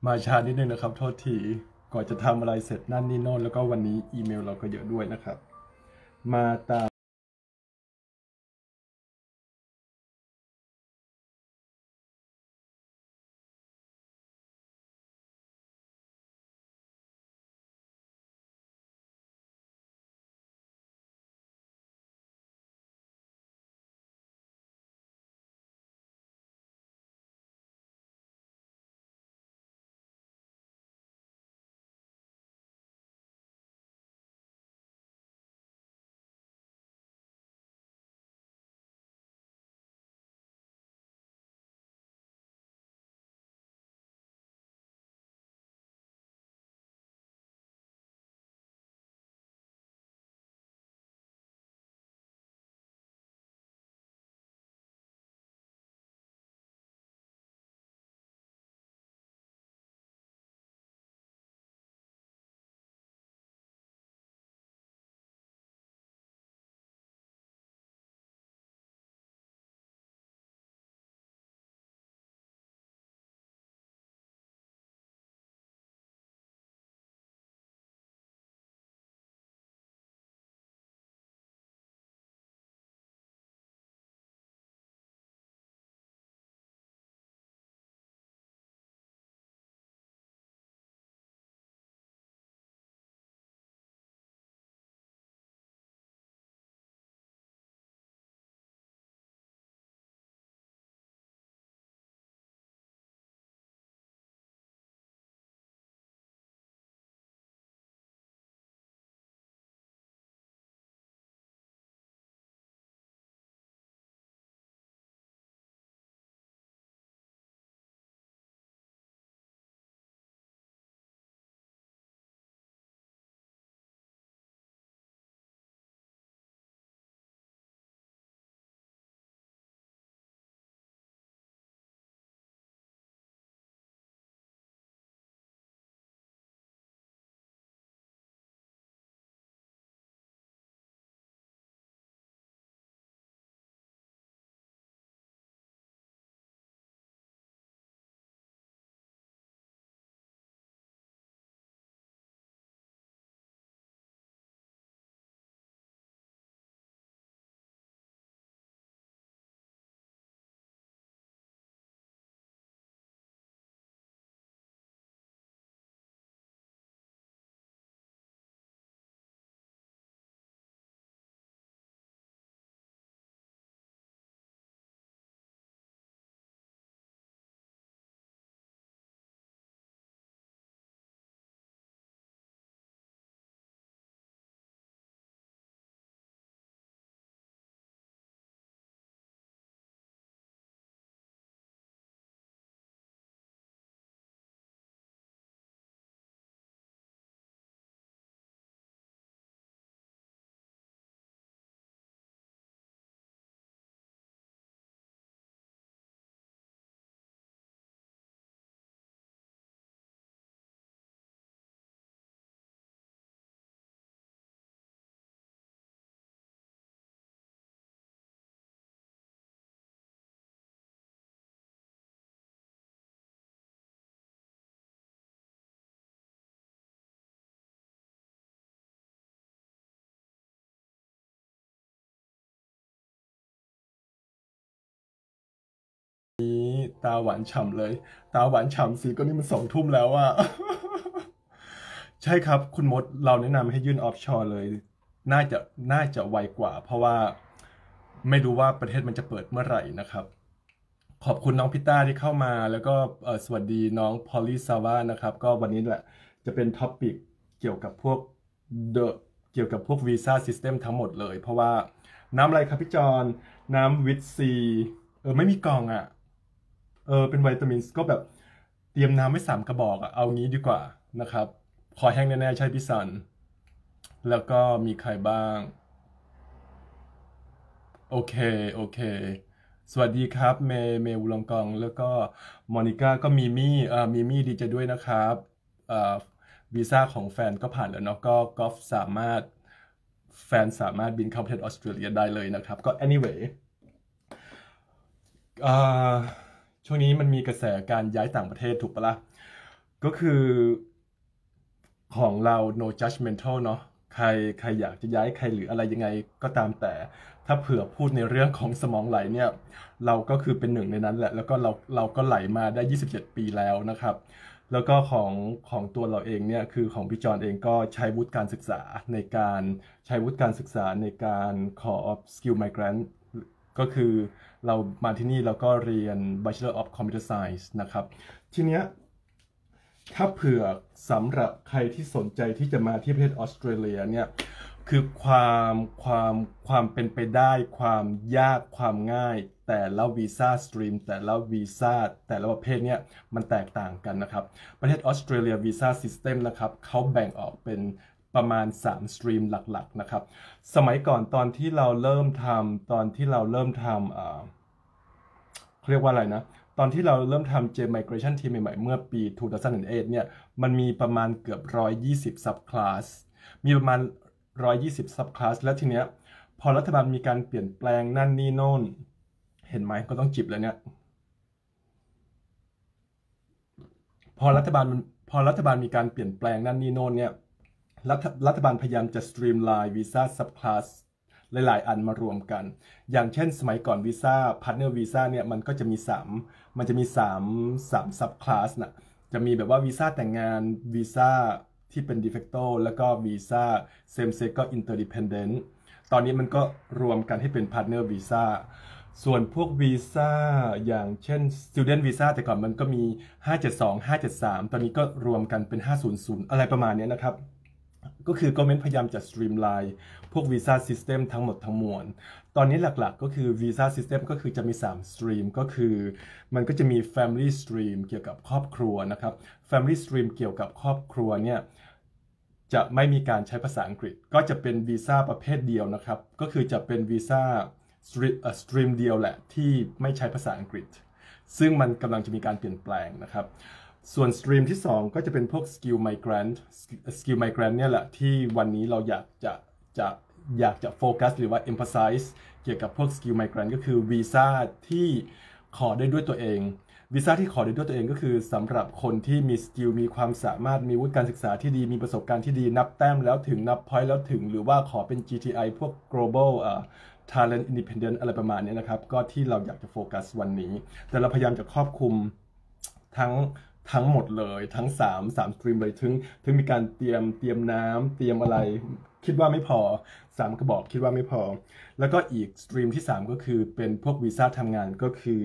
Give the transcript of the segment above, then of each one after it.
มาช้านิดนึงนะครับโทษทีก่อนจะทำอะไรเสร็จนั่นนี่โน่นแล้วก็วันนี้อีเมลเราก็เยอะด้วยนะครับมาตามนี้ตาหวานฉ่ำเลยตาหวานฉ่ำสิก็นี่มัน2 ทุ่มแล้วอะ ใช่ครับคุณมดเราแนะนำให้ยื่นออฟชอร์เลยน่าจะน่าจะไวกว่าเพราะว่าไม่รู้ว่าประเทศมันจะเปิดเมื่อไหร่นะครับขอบคุณน้องพิต้าที่เข้ามาแล้วก็สวัสดีน้องพอลลี่ซาวานะครับก็วันนี้แหละจะเป็นท็อปิกเกี่ยวกับพวกเกี่ยวกับพวกวีซ่าซิสเต็มทั้งหมดเลยเพราะว่าน้ำอะไรครับพี่จอนน้ำวิตซีไม่มีกล่องอ่ะเป็นวิตามินก็แบบเตรียมน้ำไว้3 กระบอกอ่ะเอางี้ดีกว่านะครับคอแห้งแน่ๆใช่พี่สันแล้วก็มีใครบ้างโอเคโอเคสวัสดีครับเมย์วุลองกองแล้วก็มอนิก้าก็มีมี่ดีใจด้วยนะครับเอ่อวีซ่าของแฟนก็ผ่านแล้วเนาะก็กอล์ฟแฟนสามารถบินเข้าประเทศออสเตรเลียได้เลยนะครับก็ anyway อ่าช่วงนี้มันมีกระแสการย้ายต่างประเทศถูกปะล่ะก็ก็คือของเรา no judgmental เนาะใครอยากจะย้ายใครหรืออะไรยังไงก็ตามแต่ถ้าเผื่อพูดในเรื่องของสมองไหลเนี่ยเราก็คือเป็นหนึ่งในนั้นแหละแล้วก็เราก็ไหลมาได้27 ปีแล้วนะครับแล้วก็ของตัวเราเองเนี่ยคือของพี่จอนเองก็ใช้วุฒิการศึกษาในการใช้วุฒิการศึกษาในการขอ skill migrant ก็คือเรามาที่นี่แล้วก็เรียน Bachelor of Computer Science นะครับทีเนี้ยถ้าเผื่อสำหรับใครที่สนใจที่จะมาที่ประเทศออสเตรเลียเนี่ยคือความเป็นไปได้ความยากความง่ายแต่ละวีซ่าสตรีมแต่ละวีซ่าแต่ละประเภทเนี่ยมันแตกต่างกันนะครับประเทศออสเตรเลียวีซ่าซิสเต็มนะครับเขาแบ่งออกเป็นประมาณ3สตรีมหลักๆนะครับสมัยก่อนตอนที่เราเริ่มทำเขาเรียกว่าอะไรนะตอนที่เราเริ่มทำ J Migration Team ใหม่ๆเมื่อปี 2008 เนี่ยมันมีประมาณเกือบ120 subclass มีประมาณ120 subclass แล้วทีเนี้ยพอรัฐบาลมีการเปลี่ยนแปลงนั่นนี่โน่นเห็นไหมก็ต้องจิบแล้วเนี่ยพอรัฐบาลมีการเปลี่ยนแปลงนั่นนี่โน่นเนี่ยรัฐบาลพยายามจะ streamline visa subclass หลายๆอันมารวมกันอย่างเช่นสมัยก่อนวีซ่าพาร์ทเนอร์วีซ่าเนี่ยมันจะมี3 ซับคลาสนะจะมีแบบว่าวีซ่าแต่งงานวีซ่าที่เป็น de facto แล้วก็วีซ่า same sex ก็ interdependent ตอนนี้มันก็รวมกันให้เป็นพาร์ทเนอร์วีซ่าส่วนพวกวีซ่าอย่างเช่น student visa แต่ก่อนมันก็มี572 573ตอนนี้ก็รวมกันเป็น500อะไรประมาณนี้นะครับก็คือ government พยายามจะ streamline พวก visa system ทั้งหมดทั้งมวลตอนนี้หลักๆก็คือ visa system ก็คือจะมี3 stream ก็คือมันก็จะมี family stream เกี่ยวกับครอบครัวนะครับ family stream เกี่ยวกับครอบครัวเนี่ยจะไม่มีการใช้ภาษาอังกฤษก็จะเป็นวีซ่าประเภทเดียวนะครับก็คือจะเป็นวีซ่าสตรีมเดียวแหละที่ไม่ใช้ภาษาอังกฤษซึ่งมันกำลังจะมีการเปลี่ยนแปลงนะครับส่วนสตรีมที่2ก็จะเป็นพวก skill migrant เนี่ยแหละที่วันนี้เราอยากจะโฟกัสหรือว่า emphasize เกี่ยวกับพวก skill migrant ก็คือวีซ่าที่ขอได้ด้วยตัวเองวีซ่าที่ขอได้ด้วยตัวเองก็คือสำหรับคนที่มีสกิลมีความสามารถมีวุฒิการศึกษาที่ดีมีประสบการณ์ที่ดีนับแต้มแล้วถึงนับพอยต์แล้วถึงหรือว่าขอเป็น GTI พวก global talent independent อะไรประมาณนี้นะครับก็ที่เราอยากจะโฟกัสวันนี้แต่เราพยายามจะครอบคลุมทั้งหมดเลยทั้ง3สตรีมเลยถึงมีการเตรียมน้ำเตรียมอะไรคิดว่าไม่พอ3กระบอกคิดว่าไม่พอแล้วก็อีกสตรีมที่3ก็คือเป็นพวกวีซ่าทำงานก็คือ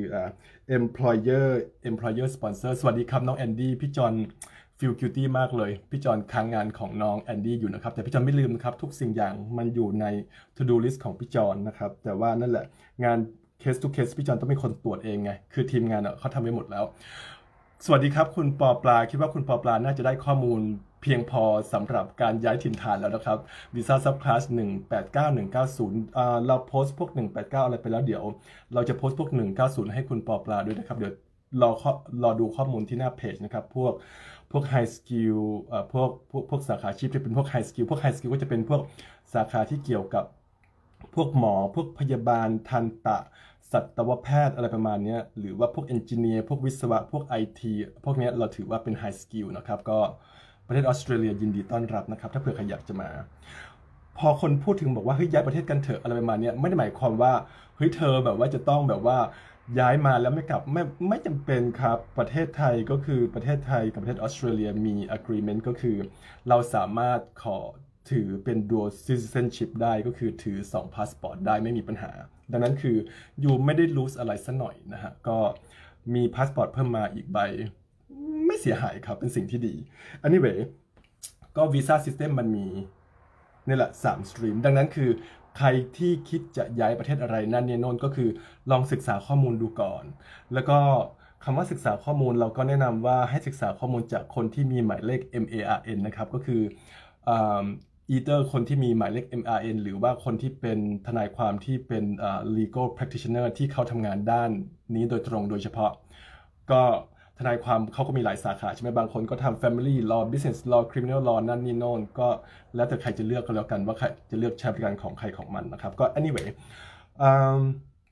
employer sponsor สวัสดีครับน้องแอนดี้พี่จอนฟีลกิวตี้มากเลยพี่จอนค้างงานของน้องแอนดี้อยู่นะครับแต่พี่จอนไม่ลืมครับทุกสิ่งอย่างมันอยู่ใน to do list ของพี่จอนนะครับแต่ว่านั่นแหละงาน case to case พี่จอนต้องเป็นคนตรวจเองไงคือทีมงานเขาทำไว้หมดแล้วสวัสดีครับคุณปอปลาคิดว่าคุณปอปลาน่าจะได้ข้อมูลเพียงพอสำหรับการย้ายถิ่นฐานแล้วนะครับวีซ่าซับคลาส189 190เราโพสต์พวก189อะไรไปแล้วเดี๋ยวเราจะโพสต์พวก190ให้คุณปอปลาด้วยนะครับเดี๋ยวรอดูข้อมูลที่หน้าเพจนะครับพวก high skill พวกสาขาชีพที่เป็นพวก high skill ก็จะเป็นพวกสาขาที่เกี่ยวกับพวกหมอพวกพยาบาลทันตะสัตวแพทย์อะไรประมาณนี้หรือว่าพวกเอนจิเนียร์พวกวิศวะพวก IT พวกนี้เราถือว่าเป็น high skill นะครับก็ประเทศออสเตรเลียยินดีต้อนรับนะครับถ้าเผื่อใครอยากจะมาพอคนพูดถึงบอกว่าเฮ้ยย้ายประเทศกันเถอะอะไรประมาณนี้ไม่ได้หมายความว่าเฮ้ยเธอแบบว่าจะต้องแบบว่าย้ายมาแล้วไม่กลับไม่จำเป็นครับประเทศไทยก็คือประเทศไทยกับประเทศออสเตรเลียมี agreement ก็คือเราสามารถขอถือเป็น dual citizenship ได้ก็คือถือ2 passport ได้ไม่มีปัญหาดังนั้นคือยูไม่ได้ lose อะไรสักหน่อยนะฮะก็มีพาสปอร์ตเพิ่มมาอีกใบไม่เสียหายครับเป็นสิ่งที่ดี anyway ก็วีซ่าซิสเต็มมันมีนี่แหละ3สตรีมดังนั้นคือใครที่คิดจะย้ายประเทศอะไรนั่นเนี่ยโน่นก็คือลองศึกษาข้อมูลดูก่อนแล้วก็คำว่าศึกษาข้อมูลเราก็แนะนำว่าให้ศึกษาข้อมูลจากคนที่มีหมายเลข MARN นะครับก็คือeither คนที่มีหมายเลข MRN หรือว่าคนที่เป็นทนายความที่เป็น legal practitioner ที่เขาทำงานด้านนี้โดยตรงโดยเฉพาะก็ทนายความเขาก็มีหลายสาขาใช่ไหมบางคนก็ทำ family law business law criminal law นั่นนี่โน่นก็แล้วแต่ใครจะเลือกก็แล้วกันว่าใครจะเลือกใช้บริการของใครของมันนะครับก็ anyway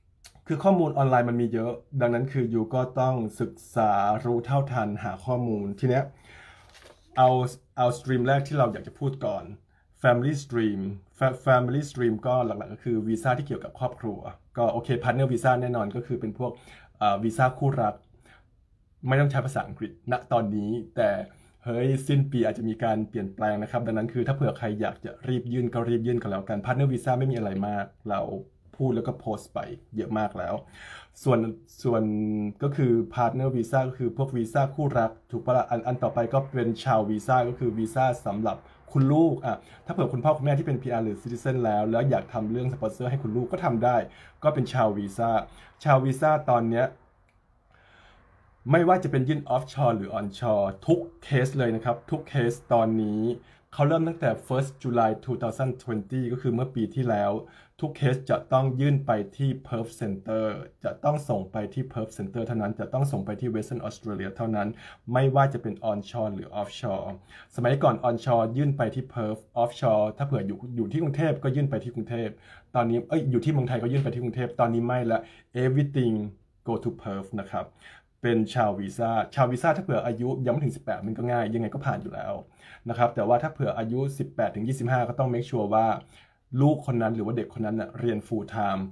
คือข้อมูลออนไลน์มันมีเยอะดังนั้นคือยูก็ต้องศึกษารู้เท่าทันหาข้อมูลทีเนี้ยเอาเอาสตรีมแรกที่เราอยากจะพูดก่อน Family Stream Family Stream ก็หลักๆก็คือวีซ่าที่เกี่ยวกับครอบครัวก็โอเค Partner Visa แน่นอนก็คือเป็นพวกวีซ่าคู่รักไม่ต้องใช้ภาษาอังกฤษณตอนนี้แต่เฮ้ยสิ้นปีอาจจะมีการเปลี่ยนแปลงนะครับดังนั้นคือถ้าเผื่อใครอยากจะรีบยื่นก็รีบยื่นกันแล้วกัน Partner Visa ไม่มีอะไรมากเราพูดแล้วก็โพสต์ไปเยอะมากแล้วส่วนก็คือ Partner Visa ก็คือพวกวีซ่าคู่รักถูกปะละอันต่อไปก็เป็นชาววีซ่าก็คือวีซ่าสำหรับคุณลูกถ้าเผื่อคุณพ่อคุณแม่ที่เป็น PR หรือ Citizen แล้วอยากทำเรื่องสปอนเซอร์ให้คุณลูกก็ทำได้ก็เป็นชาววีซ่าตอนเนี้ยไม่ว่าจะเป็นยื่น offshore หรือ onshore ทุกเคสเลยนะครับทุกเคสตอนนี้เขาเริ่มตั้งแต่ 1st July 2020 ก็คือเมื่อปีที่แล้วทุกเคสจะต้องยื่นไปที่ Perth Center จะต้องส่งไปที่ Perth Center เท่านั้นจะต้องส่งไปที่ Western Australia เท่านั้นไม่ว่าจะเป็น onshore หรือ offshore สมัยก่อน onshore ยื่นไปที่ Perth offshore ถ้าเผื่ออยู่ที่กรุงเทพก็ยื่นไปที่กรุงเทพตอนนี้อยู่ที่เมืองไทยก็ยื่นไปที่กรุงเทพตอนนี้ไม่ละ everything go to Perth นะครับเป็นชาววีซ่าถ้าเผื่ออายุยังไม่ถึง18มันก็ง่ายยังไงก็ผ่านอยู่แล้วนะครับแต่ว่าถ้าเผื่ออายุ18ถึง25ก็ต้อง make sure ว่าลูกคนนั้นหรือว่าเด็กคนนั้นเรียน full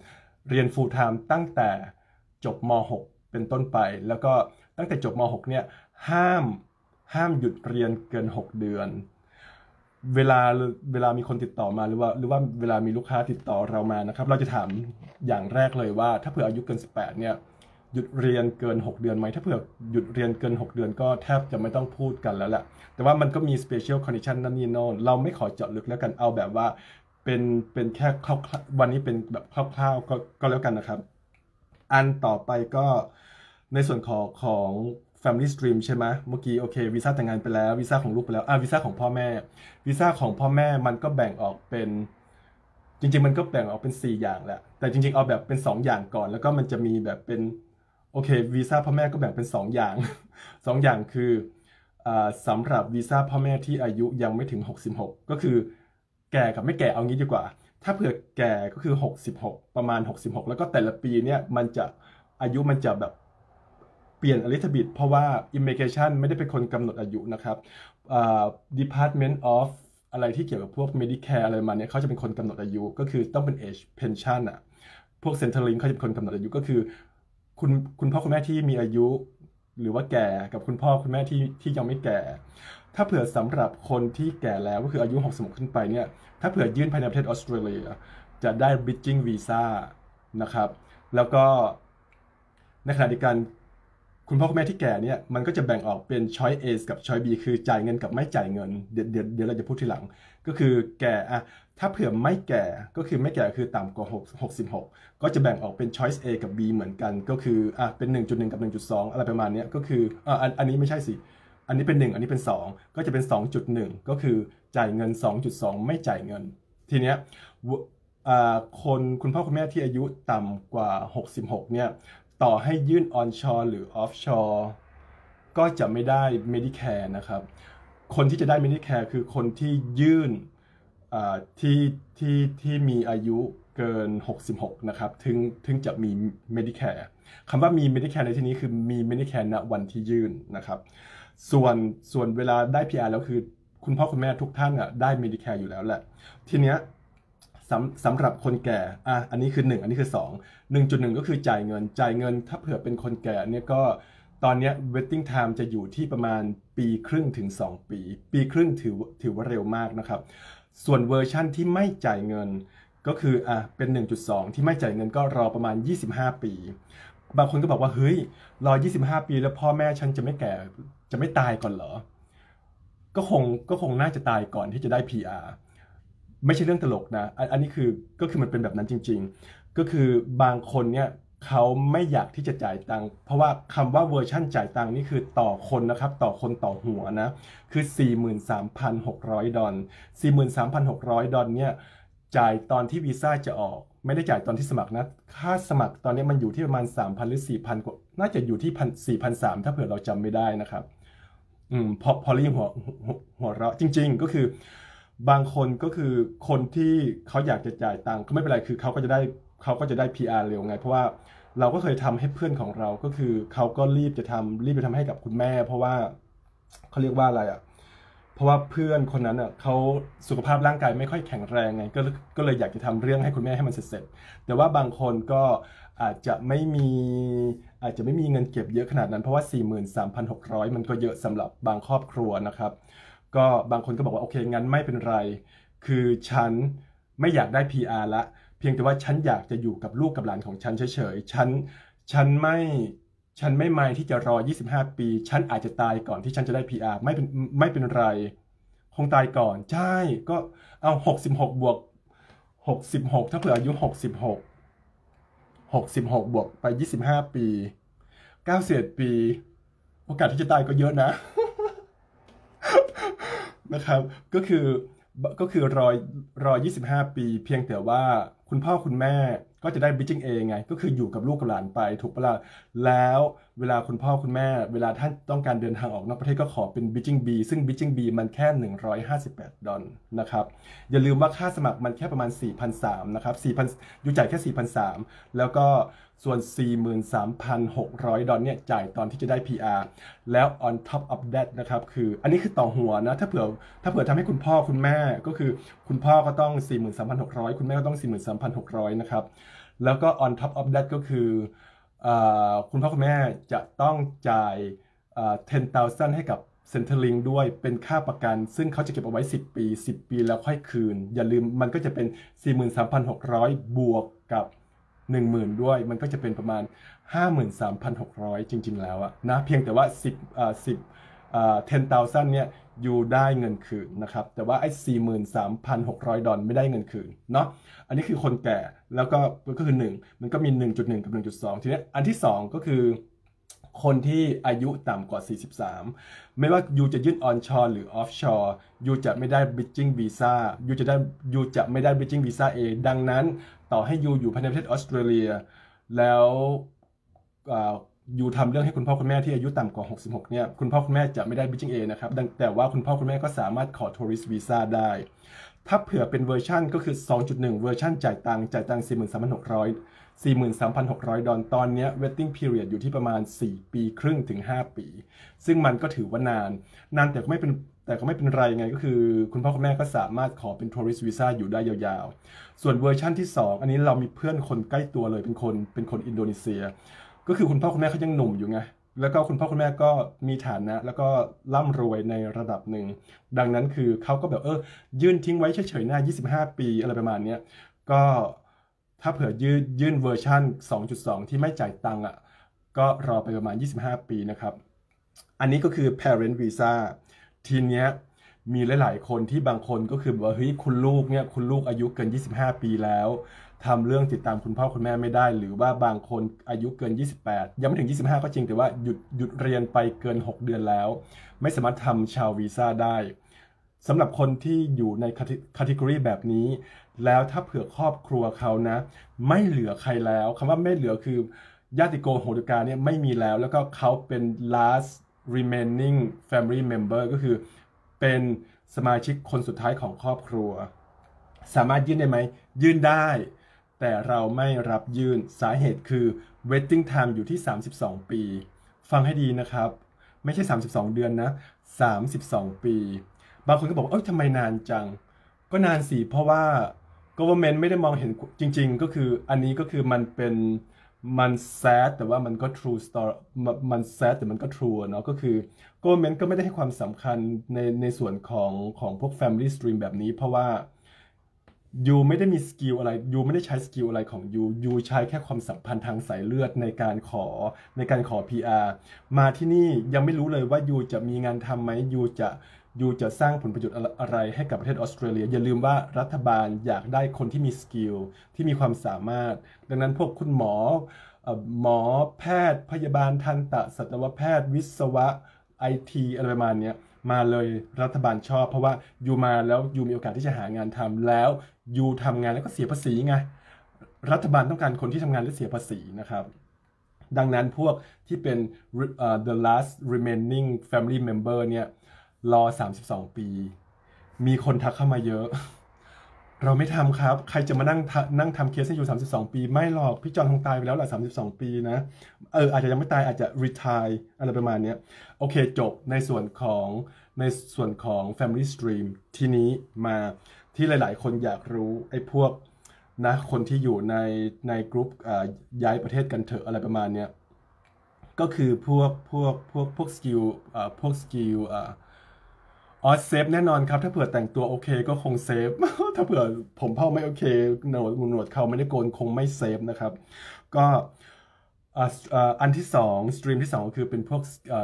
time ตั้งแต่จบม6เป็นต้นไปแล้วก็ตั้งแต่จบม6เนี่ยห้ามหยุดเรียนเกิน6เดือนเวลามีคนติดต่อมาหรือว่าเวลามีลูกค้าติดต่อเรามานะครับเราจะถามอย่างแรกเลยว่าถ้าเผื่ออายุเกิน18เนี่ยหยุดเรียนเกิน6เดือนไหมถ้าเผื่อหยุดเรียนเกิน6เดือนก็แทบจะไม่ต้องพูดกันแล้วแหละแต่ว่ามันก็มี special condition นั่นนี่โน่นเราไม่ขอเจาะลึกแล้วกันเอาแบบว่าเป็นแค่คร่าวๆวันนี้เป็นแบบคร่าวๆก็แล้วกันนะครับอันต่อไปก็ในส่วนของ Family Stream ใช่ไหมเมื่อกี้โอเควีซ่าแต่งงานไปแล้ววีซ่าของลูกไปแล้ววีซ่าของพ่อแม่วีซ่าของพ่อแม่มันก็แบ่งออกเป็นจริงๆมันก็แบ่งออกเป็น4อย่างแหละแต่จริงๆเอาแบบเป็น2อย่างก่อนแล้วก็มันจะมีแบบเป็นโอเควีซ่าพ่อแม่ก็แบ่งเป็น2อย่าง2อย่างคือสำหรับวีซ่าพ่อแม่ที่อายุยังไม่ถึง66ก็คือแก่กับไม่แก่เอางี้ดีกว่าถ้าเผื่อแก่ก็คือ66ประมาณ66แล้วก็แต่ละปีเนี่ยมันจะอายุมันจะแบบเปลี่ยนอลิทบิดเพราะว่า Immigration ไม่ได้เป็นคนกำหนดอายุนะครับDepartment of อะไรที่เกี่ยวกับพวก Medicare อะไรมาเนี่ยเขาจะเป็นคนกำหนดอายุก็คือต้องเป็น age pension พวก Centrelink เขาจะเป็นคนกำหนดอายุก็คือคุณพ่อคุณแม่ที่มีอายุหรือว่าแก่กับคุณพ่อคุณแม่ที่ยังไม่แก่ ถ้าเผื่อสำหรับคนที่แก่แล้วก็คืออายุ66ขึ้นไปเนี่ยถ้าเผื่อยื่นภายในประเทศออสเตรเลียจะได้ bridging visa นะครับแล้วก็ในขณะเดียวกันคุณพ่อคุณแม่ที่แก่เนี่ยมันก็จะแบ่งออกเป็น choice A กับ choice B คือจ่ายเงินกับไม่จ่ายเงินเดี๋ยวเราจะพูดทีหลังก็คือแก่ถ้าเผื่อไม่แก่ก็คือไม่แก่คือต่ำกว่า66ก็จะแบ่งออกเป็น choice A กับ B เหมือนกันก็คือเป็น 1.1 กับ 1.2 อะไรประมาณนี้ก็คืออันนี้ไม่ใช่สิอันนี้เป็น1อันนี้เป็น2ก็จะเป็น 2.1 ก็คือจ่ายเงิน 2.2 ไม่จ่ายเงินทีเนี้ยคุณพ่อคุณแม่ที่อายุต่ำกว่า66เนี่ยต่อให้ยื่น onshore หรือ offshore ก็จะไม่ได้ Medicare นะครับคนที่จะได้ Medicare คือคนที่ยื่นที่มีอายุเกิน66นะครับถึงจะมี Medicare คำว่ามี Medicare ในที่นี้คือมี Medicare ณวันที่ยื่นนะครับส่วนเวลาได้ PR แล้วคือคุณพ่อคุณแม่ทุกท่านได้ Medicare อยู่แล้วแหละทีเนี้ยสำหรับคนแก่อันนี้คือ1อันนี้คือ2 1.1 ก็คือจ่ายเงินถ้าเผื่อเป็นคนแก่เนี่ยก็ตอนนี้ waiting time จะอยู่ที่ประมาณปีครึ่งถึง2ปีครึ่งถือว่าเร็วมากนะครับส่วนเวอร์ชั่นที่ไม่จ่ายเงินก็คือเป็น 1.2 ที่ไม่จ่ายเงินก็รอประมาณ25ปีบางคนก็บอกว่าเฮ้ยรอ25ปีแล้วพ่อแม่ฉันจะไม่แก่จะไม่ตายก่อนเหรอก็คงน่าจะตายก่อนที่จะได้ PR ไม่ใช่เรื่องตลกนะอันนี้ก็คือมันเป็นแบบนั้นจริงๆก็คือบางคนเนี่ยเขาไม่อยากที่จะจ่ายตังค์เพราะว่าคำว่าเวอร์ชั่นจ่ายตังค์นี่คือต่อคนนะครับต่อคนต่อหัวนะคือ 43,600 ดอล43,600 ดอลเนี่ยจ่ายตอนที่วีซ่าจะออกไม่ได้จ่ายตอนที่สมัครนะค่าสมัครตอนนี้มันอยู่ที่ประมาณ 3,000 หรือ 4,000 กว่าน่าจะอยู่ที่ 4,300 ถ้าเผื่อเราจำไม่ได้นะครับพอเรียกหัวเราะจริงๆก็คือบางคนก็คือคนที่เขาอยากจะจ่ายตังค์ก็ไม่เป็นไรคือเขาก็จะได้ PR เร็วไงเพราะว่าเราก็เคยทำให้เพื่อนของเราก็คือเขาก็รีบไปทำให้กับคุณแม่เพราะว่าเขาเรียกว่าอะไรอ่ะเพราะว่าเพื่อนคนนั้นอ่ะเขาสุขภาพร่างกายไม่ค่อยแข็งแรงไงก็เลยอยากจะทำเรื่องให้คุณแม่ให้มันเสร็จแต่ว่าบางคนก็อาจจะไม่มีอาจจะไม่มีเงินเก็บเยอะขนาดนั้นเพราะว่า43,600มันก็เยอะสำหรับบางครอบครัวนะครับก็บางคนก็บอกว่าโอเคงั้นไม่เป็นไรคือฉันไม่อยากได้ PR ละเพียงแต่ว่าฉันอยากจะอยู่กับลูกกับหลานของฉันเฉยๆฉันไม่ฉันไม่มายที่จะรอ25 ปีฉันอาจจะตายก่อนที่ฉันจะได้ PR ไม่เป็นไรคงตายก่อนใช่ก็เอา66บวก66ถ้าเผื่ออายุ66บวกไป25 ปี91 ปีโอกาสที่จะตายก็เยอะนะ นะครับก็คือรอ25 ปีเพียงแต่ว่าคุณพ่อคุณแม่ก็จะได้ bridging A ไงก็คืออยู่กับลูกกับหลานไปถูกปะล่ะแล้วเวลาคุณพ่อคุณแม่เวลาท่านต้องการเดินทางออกนอกประเทศก็ขอเป็น bridging B ซึ่ง bridging B มันแค่$158นะครับอย่าลืมว่าค่าสมัครมันแค่ประมาณ4,300นะครับ4,000อยู่จ่ายแค่4,300แล้วก็ส่วน $43,600เนี่ยจ่ายตอนที่จะได้ PR แล้ว on top of that นะครับคืออันนี้คือต่อหัวนะถ้าเผื่อทำให้คุณพ่อคุณแม่ก็คือคุณพ่อก็ต้อง 43,600 คุณแม่ก็ต้อง 43,600 นะครับแล้วก็ on top of that ก็คือคุณพ่อคุณแม่จะต้องจ่าย10,000 ให้กับ Centrelink ด้วยเป็นค่าประกันซึ่งเขาจะเก็บเอาไว้10 ปีแล้วค่อยคืนอย่าลืมมันก็จะเป็น 43,600 บวกกับ10,000ด้วยมันก็จะเป็นประมาณ 53,600 จริงๆแล้วอะนะเพียงแต่ว่า10,000 เนี่ยอยู่ได้เงินคืนนะครับแต่ว่าไอ้$43,600ไม่ได้เงินคืนเนาะอันนี้คือคนแก่แล้วก็คือ1มันก็มี 1.1 กับ 1.2 ทีนี้อันที่2ก็คือคนที่อายุต่ำกว่า43ไม่ว่ายูจะยื่น onshore หรือ offshore ยูจะไม่ได้ bridging visa ยูจะไม่ได้ bridging visa A ดังนั้นต่อให้ยูอยู่ภายในประเทศออสเตรเลียแล้วยูทำเรื่องให้คุณพ่อคุณแม่ที่อายุต่ำกว่า66เนี่ยคุณพ่อคุณแม่จะไม่ได้ bridging A นะครับแต่ว่าคุณพ่อคุณแม่ก็สามารถขอ tourist visa ได้ถ้าเผื่อเป็นเวอร์ชันก็คือ 2.1 เวอร์ชันจ่ายตังค์$43,600 ตอนนี้ waiting period อยู่ที่ประมาณ4 ปีครึ่งถึง5 ปีซึ่งมันก็ถือว่านานแต่ก็ไม่เป็นไรไงก็คือคุณพ่อคุณแม่ก็สามารถขอเป็น tourist visa อยู่ได้ยาวๆส่วนเวอร์ชันที่2อันนี้เรามีเพื่อนคนใกล้ตัวเลยเป็นคนอินโดนีเซียก็คือคุณพ่อคุณแม่เขายังหนุ่มอยู่ไงแล้วก็คุณพ่อคุณแม่ก็มีฐานะแล้วก็ร่ำรวยในระดับหนึ่งดังนั้นคือเขาก็แบบยื่นทิ้งไว้เฉยๆหน้า25 ปีอะไรประมาณนี้ก็ถ้าเผื่อยื่นเวอร์ชัน 2.2 ที่ไม่จ่ายตังค์ก็รอไปประมาณ25 ปีนะครับอันนี้ก็คือ parent visa ทีเนี้ยมีหลายๆคนที่บางคนก็คือแบบว่าเฮ้ยคุณลูกอายุเกิน25 ปีแล้วทำเรื่องติดตามคุณพ่อคุณแม่ไม่ได้หรือว่าบางคนอายุเกิน28ยังไม่ถึง25ก็จริงแต่ว่าหยุดเรียนไปเกิน6 เดือนแล้วไม่สามารถทำชาววีซ่าได้สำหรับคนที่อยู่ในคาทีกรีแบบนี้แล้วถ้าเผื่อครอบครัวเขานะไม่เหลือใครแล้วคำว่าไม่เหลือคือญาติโกโหติกาเนี่ยไม่มีแล้วก็เขาเป็น last remaining family member ก็คือเป็นสมาชิกคนสุดท้ายของครอบครัวสามารถยื่นได้ไหมยื่นได้แต่เราไม่รับยื่นสาเหตุคือ waiting time อยู่ที่32 ปีฟังให้ดีนะครับไม่ใช่32 เดือนนะ32 ปีบางคนก็บอกว่าทำไมนานจังก็นานสิเพราะว่า government ไม่ได้มองเห็นจริงๆก็คืออันนี้ก็คือมัน sad แต่ว่ามันก็ true story มัน sad แต่มันก็ true เนาะก็คือ government ก็ไม่ได้ให้ความสำคัญในส่วนของพวก family stream แบบนี้เพราะว่ายูไม่ได้มีสกิลอะไรยูไม่ได้ใช้สกิลอะไรของยูใช้แค่ความสัมพันธ์ทางสายเลือดในการขอ PR มาที่นี่ยังไม่รู้เลยว่ายูจะมีงานทำไหมยูจะสร้างผลประโยชน์อะไรให้กับประเทศออสเตรเลียอย่าลืมว่ารัฐบาลอยากได้คนที่มีสกิลที่มีความสามารถดังนั้นพวกคุณหมอแพทย์พยาบาลทันตสัตวแพทย์วิศวะIT อะไรประมาณนี้มาเลยรัฐบาลชอบเพราะว่ายูมาแล้วยูมีโอกาสที่จะหางานทำแล้วยูทำงานแล้วก็เสียภาษีไงรัฐบาลต้องการคนที่ทำงานและเสียภาษีนะครับดังนั้นพวกที่เป็นthe last remaining family member เนี่ยรอ32 ปีมีคนทักเข้ามาเยอะเราไม่ทำครับใครจะมานั่งทำเคสให้อยู่32 ปีไม่หรอกพี่จอนคงตายไปแล้วแหละ32 ปีนะอาจจะยังไม่ตายอาจจะ retire อะไรประมาณเนี้ยโอเคจบในส่วนของ Family Stream ทีนี้มาที่หลายๆคนอยากรู้ไอ้พวกนะคนที่อยู่ในกลุ่มย้ายประเทศกันเถอะอะไรประมาณเนี้ยก็คือพวกสกิลอ๋อเซฟแน่นอนครับถ้าเผื่อแต่งตัวโอเคก็คงเซฟถ้าเผื่อผมเผ้าไม่โอเคหนวดเขาไม่ได้โกนคงไม่เซฟนะครับก็อันที่สองสตรีมที่สองก็คือเป็นพวก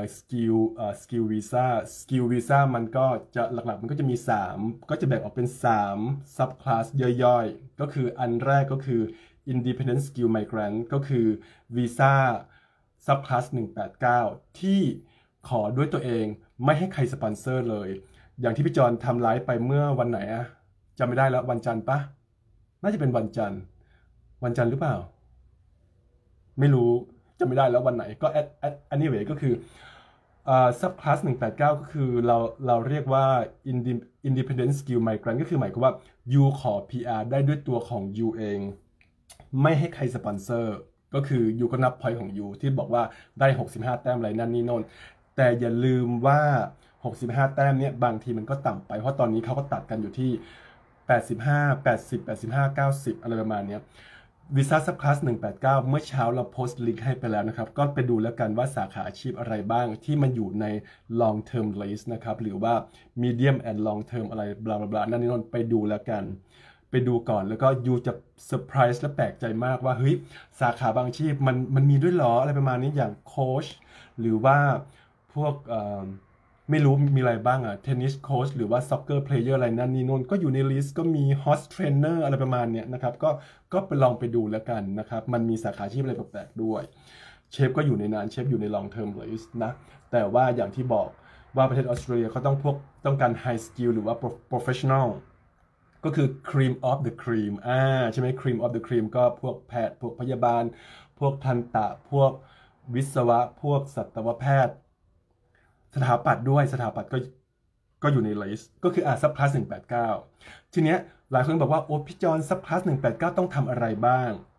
สกิลวีซ่ามันก็จะหลักๆมันก็จะมี3ก็จะแบ่งออกเป็น3ซับคลาสย่อยๆก็คืออันแรกก็คือ Independent Skill Migrant ก็คือวีซ่าซับคลาส189ที่ขอด้วยตัวเองไม่ให้ใครสปอนเซอร์เลยอย่างที่พี่จอนทำไลฟ์ไปเมื่อวันไหนอะจำไม่ได้แล้ววันจันทร์ปะน่าจะเป็นวันจันทร์หรือเปล่าไม่รู้จำไม่ได้แล้ววันไหนก็anyway ก็คือซับคลาส189ก็คือเราเรียกว่า Independent Skill Migrant ก็คือหมายความว่า you ขอ PR ได้ด้วยตัวของ you เองไม่ให้ใครสปอนเซอร์ก็คือ you ก็นับ point ของ you ที่บอกว่าได้65แต้มอะไรนั่นนี่โน่นแต่อย่าลืมว่า65แต้มเนี่ยบางทีมันก็ต่ำไปเพราะตอนนี้เขาก็ตัดกันอยู่ที่85 80 85 90อะไรประมาณนี้วีซ่าซับคลาส189เมื่อเช้าเราโพสต์ลิงก์ให้ไปแล้วนะครับก็ไปดูแล้วกันว่าสาขาอาชีพอะไรบ้างที่มันอยู่ใน long term list นะครับหรือว่า medium and long term อะไรบลาบลานั่นนี่นนไปดูแล้วกันไปดูก่อนแล้วก็ยูจะเซอร์ไพรส์และแปลกใจมากว่าเฮ้ยสาขาบางอาชีพมันมีด้วยหรออะไรประมาณนี้อย่างโค้ชหรือว่าพวกไม่รู้มีอะไรบ้างอะเทนนิสโค้ชหรือว่าซ็อกเกอร์เพลเยอร์อะไรนั่นนี่โน่นก็อยู่ในลิสต์ก็มีฮอสเทรนเนอร์อะไรประมาณเนี้ยนะครับก็ไปลองไปดูแล้วกันนะครับมันมีสาขาอาชีพอะไรแปลกๆด้วยเชฟก็อยู่ในนั้นเชฟอยู่ใน long term list นะแต่ว่าอย่างที่บอกว่าประเทศออสเตรเลียเขาต้องการ high skill หรือว่า professional ก็คือ cream of the cream ใช่ไหม cream of the cream ก็พวกแพทย์พวกพยาบาลพวกทันตะพวกวิศวะพวกสัตวแพทย์สถาปัตย์ด้วยสถาปัตย์ก็อยู่ในลิสต์ก็คือซับคลาส189ทีเนี้ยหลายคนบอกว่าโอ้พี่จอนซับคลาส189ต้องทำอะไรบ้าง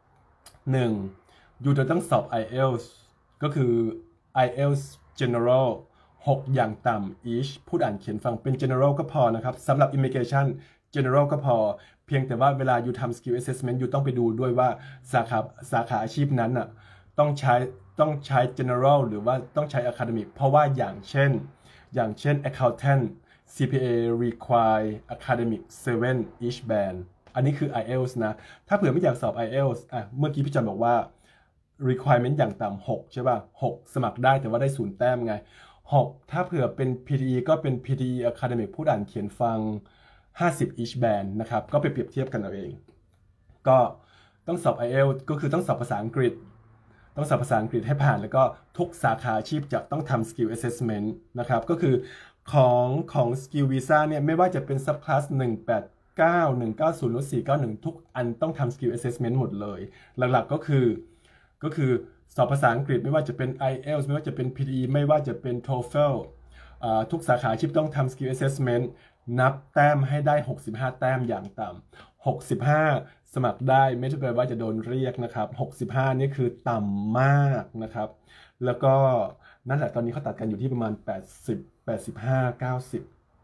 1. ยูจะต้องสอบ IELTS ก็คือ IELTS General 6 อย่างต่ำ each พูดอ่านเขียนฟังเป็น General ก็พอนะครับสำหรับ Immigration General ก็พอเพียงแต่ว่าเวลายูทำ Skill Assessment ยูต้องไปดูด้วยว่าสาขาอาชีพนั้นน่ะต้องใช้ general หรือว่าต้องใช้ academic เพราะว่าอย่างเช่น accountant CPA require academic 7 each band อันนี้คือ IELTS นะถ้าเผื่อไม่อยากสอบ IELTS เมื่อกี้พี่จอนบอกว่า requirement อย่างต่ำ6ใช่ป่ะ6สมัครได้แต่ว่าได้0แต้มไง6ถ้าเผื่อเป็น PTE ก็เป็น PTE academic พูดอ่านเขียนฟัง50 each band นะครับก็ไปเปรียบเทียบกันเอาเองก็ต้องสอบ IELTS ก็คือต้องสอบภาษาอังกฤษให้ผ่านแล้วก็ทุกสาขาอาชีพจะต้องทำ Skill Assessment นะครับก็คือของ Skill Visa เนี่ยไม่ว่าจะเป็น Subclass 189 190หรือ491ทุกอันต้องทำ Skill Assessment หมดเลยหลักๆก็คือสอบภาษาอังกฤษไม่ว่าจะเป็น IELTS ไม่ว่าจะเป็น PTE ไม่ว่าจะเป็น TOEFL ทุกสาขาอาชีพต้องทำ Skill Assessment นับแต้มให้ได้65แต้มอย่างต่ำ65สมัครได้ไม่ใช่แปลว่าจะโดนเรียกนะครับ65นี่คือต่ำมากนะครับแล้วก็นั่นแหละตอนนี้เขาตัดกันอยู่ที่ประมาณ80 85 90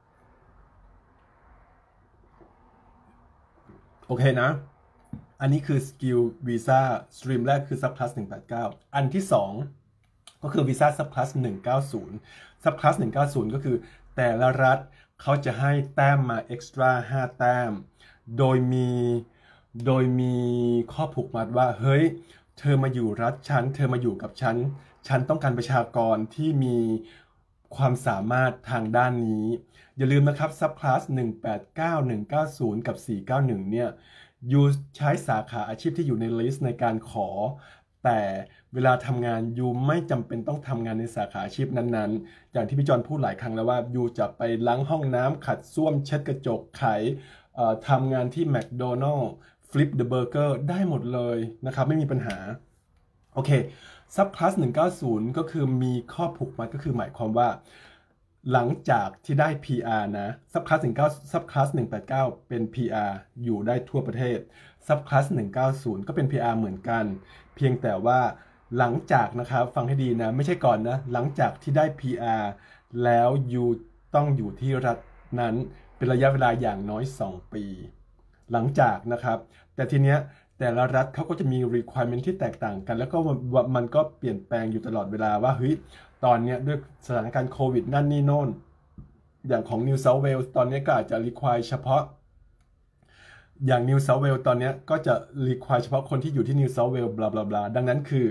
โอเคนะอันนี้คือ Skill Visa Stream แรกคือ Subclass 189อันที่2ก็คือ Visa Subclass 190 Subclass 190ก็คือแต่ละรัฐเขาจะให้แต้มมา extra 5แต้มโดยมีข้อผูกมัดว่าเฮ้ยเธอมาอยู่รัฐฉันเธอมาอยู่กับฉันต้องการประชากรที่มีความสามารถทางด้านนี้อย่าลืมนะครับ Subclass 189 190กับ491เนี่ยยูใช้สาขาอาชีพที่อยู่ในลิสต์ในการขอแต่เวลาทำงานยูไม่จำเป็นต้องทำงานในสาขาอาชีพนั้นๆอย่างที่พี่จอนพูดหลายครั้งแล้วว่ายูจะไปล้างห้องน้ำขัดส้วมเช็ดกระจกไขทำงานที่แมคโดนัลล์ฟลิปเดอะเบอร์เกอร์ได้หมดเลยนะครับไม่มีปัญหาโอเคซับคลาส190ก็คือมีข้อผูกมัดก็คือหมายความว่าหลังจากที่ได้ PR นะซับคลาส19ซับคลาส189เป็น PR อยู่ได้ทั่วประเทศซับคลาส190ก็เป็น PR เหมือนกันเพียงแต่ว่าหลังจากนะครับฟังให้ดีนะไม่ใช่ก่อนนะหลังจากที่ได้ PR แล้วอยู่ต้องอยู่ที่รัฐนั้นเป็นระยะเวลาอย่างน้อย2 ปีหลังจากนะครับแต่ทีเนี้ยแต่ละรัฐเขาก็จะมี requirement ที่แตกต่างกันแล้วก็มันก็เปลี่ยนแปลงอยู่ตลอดเวลาว่าเฮ้ยตอนนี้ด้วยสถานการณ์โควิดนั่นนี่โน่นอย่างของ New South Wales ตอนนี้ก็อาจจะ require เฉพาะอย่าง New South Wales ตอนนี้ก็จะ require เฉพาะคนที่อยู่ที่ New South Wales บลาบลาบลาดังนั้นคือ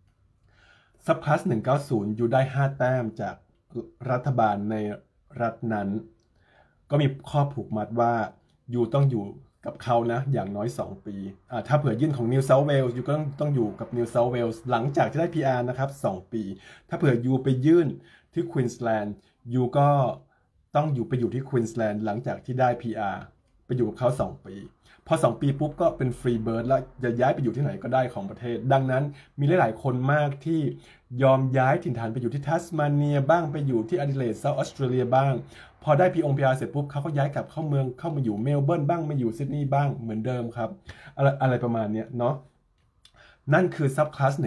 Subclass 190อยู่ได้5 แต้มจากรัฐบาลในรัฐนั้นก็มีข้อผูกมัดว่าอยู่ต้องอยู่กับเขานะอย่างน้อย2 ปีถ้าเผื่อยื่นของ New South Wales อยู่ก็ต้องอยู่กับ New South Wales หลังจากที่ได้ PR นะครับ2 ปีถ้าเผื่ออยู่ไปยื่นที่ Queensland อยู่ก็ต้องอยู่ไปอยู่ที่ Queensland หลังจากที่ได้ PR ไปอยู่กับเขา2 ปีพอ2 ปีปุ๊บก็เป็นฟรีเบิร์ดแล้วจะย้ายไปอยู่ที่ไหนก็ได้ของประเทศดังนั้นมีหลายๆคนมากที่ยอมย้ายถิ่นฐานไปอยู่ที่ทัสมาเนียบ้างไปอยู่ที่อดิเลดเซาท์ออสเตรเลียบ้างพอได้ PR เสร็จปุ๊บเขาก็ย้ายกลับเข้าเมืองเข้ามาอยู่เมลเบิร์นบ้างมาอยู่ซิดนีย์บ้างเหมือนเดิมครับอะไรประมาณนี้เนาะนั่นคือซับคลาส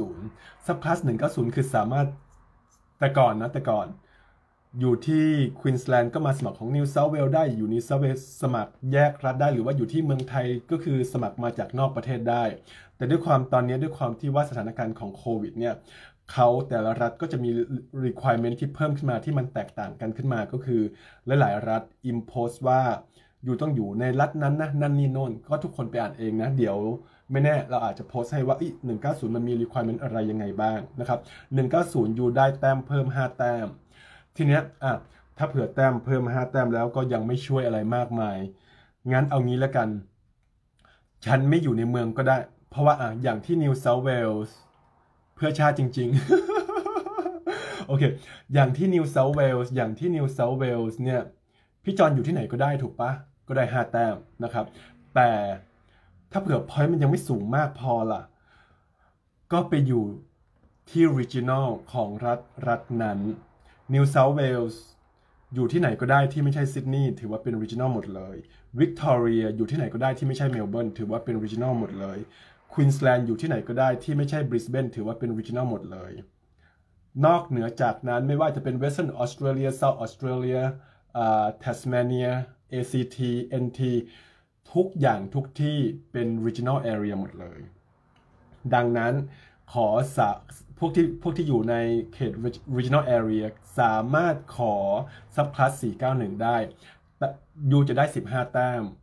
190ซับคลาส190คือสามารถแต่ก่อนอยู่ที่ควีนสแลนด์ก็มาสมัครของ New South Wales ได้อยู่ New South Wales สมัครแยกรัฐได้หรือว่าอยู่ที่เมืองไทยก็คือสมัครมาจากนอกประเทศได้แต่ด้วยความตอนนี้ด้วยความที่ว่าสถานการณ์ของโควิดเนี่ยเขาแต่ละรัฐก็จะมี requirement ที่เพิ่มขึ้นมาที่มันแตกต่างกันขึ้นมาก็คือหลายๆรัฐ impose ว่าอยู่ต้องอยู่ในรัฐนั้นนะนั่นนี่โน่นก็ทุกคนไปอ่านเองนะเดี๋ยวไม่แน่เราอาจจะโพสต์ให้ว่า190มันมี requirement อะไรยังไงบ้างนะครับ190อยู่ได้แต้มเพิ่ม5 แต้มทีเนี้ยถ้าเผื่อแต้มเพิ่ม5 แต้มแล้วก็ยังไม่ช่วยอะไรมากมายงั้นเอางี้แล้วกันฉันไม่อยู่ในเมืองก็ได้เพราะว่าอย่างที่ New South Wales เพื่อชาติจริงๆ โอเคอย่างที่ New South Wales เนี่ยพี่จอนอยู่ที่ไหนก็ได้ถูกปะก็ได้5 แต้มนะครับแต่ถ้าเผื่อ point มันยังไม่สูงมากพอล่ะก็ไปอยู่ที่ regional ของรัฐนั้นNew South Wales อยู่ที่ไหนก็ได้ที่ไม่ใช่ซิดนีย์ถือว่าเป็น regional หมดเลย Victoria อยู่ที่ไหนก็ได้ที่ไม่ใช่เมลเบิร์นถือว่าเป็น regional หมดเลย Queensland อยู่ที่ไหนก็ได้ที่ไม่ใช่ Brisbane ถือว่าเป็น regional หมดเลยนอกเหนือจากนั้นไม่ว่าจะเป็น Western Australia South Australia Tasmania ACT NT ทุกอย่างทุกที่เป็น regional area หมดเลยดังนั้นขอพวกที่อยู่ในเขต regional area สามารถขอ subclass 491ได้ยูจะได้15 แต้ม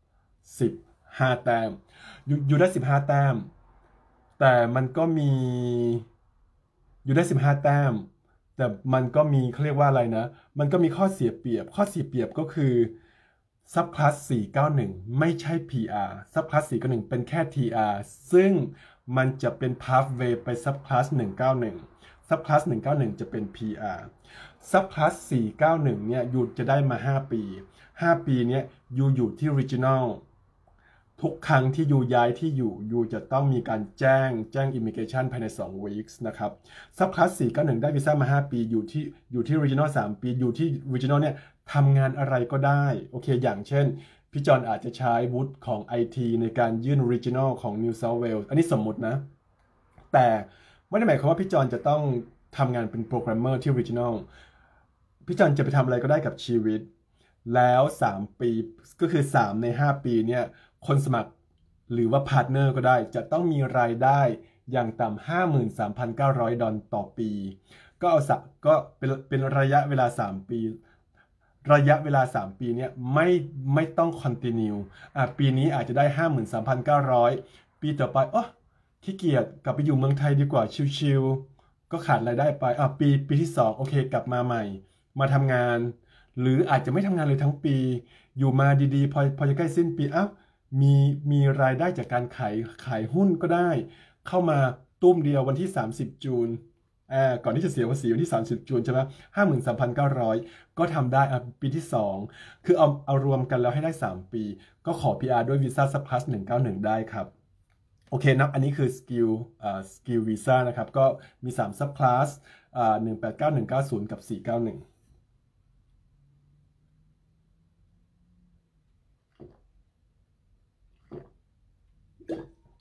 15 แต้มยูได้15 แต้มแต่มันก็มีอยู่ได้15 แต้มแต่มันก็มีเขาเรียกว่าอะไรนะมันก็มีข้อเสียเปรียบก็คือsubclass 491ไม่ใช่ PR subclass 491เป็นแค่ TR ซึ่งมันจะเป็น pathway ไป subclass 191 subclass 191จะเป็น PR subclass 491เนี่ยอยู่จะได้มา5 ปี5 ปีเนี้ยอยู่ที่ regional ทุกครั้งที่ย้ายที่อยู่จะต้องมีการแจ้ง immigration ภายใน2 weeks นะครับ subclass 491ได้วีซ่ามา5 ปีอยู่ที่ regional 3 ปีอยู่ที่ regional เนี่ยทำงานอะไรก็ได้โอเคอย่างเช่นพี่จอนอาจจะใช้วุฒิของ IT ในการยื่น regional ของ New South Wales อันนี้สมมุตินะแต่ไม่ได้หมายความว่าพี่จอนจะต้องทำงานเป็นโปรแกรมเมอร์ที่ regional พี่จอนจะไปทำอะไรก็ได้กับชีวิตแล้ว3 ปีก็คือ3 ใน 5 ปีเนี่ยคนสมัครหรือว่าพาร์ทเนอร์ก็ได้จะต้องมีรายได้อย่างต่ำ$53,900ต่อปีก็เป็นระยะเวลา3 ปีระยะเวลา3 ปีเนี่ยไม่ต้อง continue ปีนี้อาจจะได้53,900ปีต่อไปขี้เกียจกลับไปอยู่เมืองไทยดีกว่าชิลๆก็ขาดรายได้ไปปีที่2โอเคกลับมาใหม่มาทำงานหรืออาจจะไม่ทำงานเลยทั้งปีอยู่มาดีๆพอจะใกล้สิ้นปีมีรายได้จากการขายหุ้นก็ได้เข้ามาตุ้มเดียววันที่30 จูนก่อนที่จะเสียภาษีวันที่30 จูนใช่ไหม53,900ก็ทำได้ปีที่2คือเอารวมกันแล้วให้ได้3 ปีก็ขอ PR ด้วยวีซ่า Subclass 191ได้ครับโอเคนะอันนี้คือสกิลวีซ่านะครับก็มี3 Subclass 189 190กับ491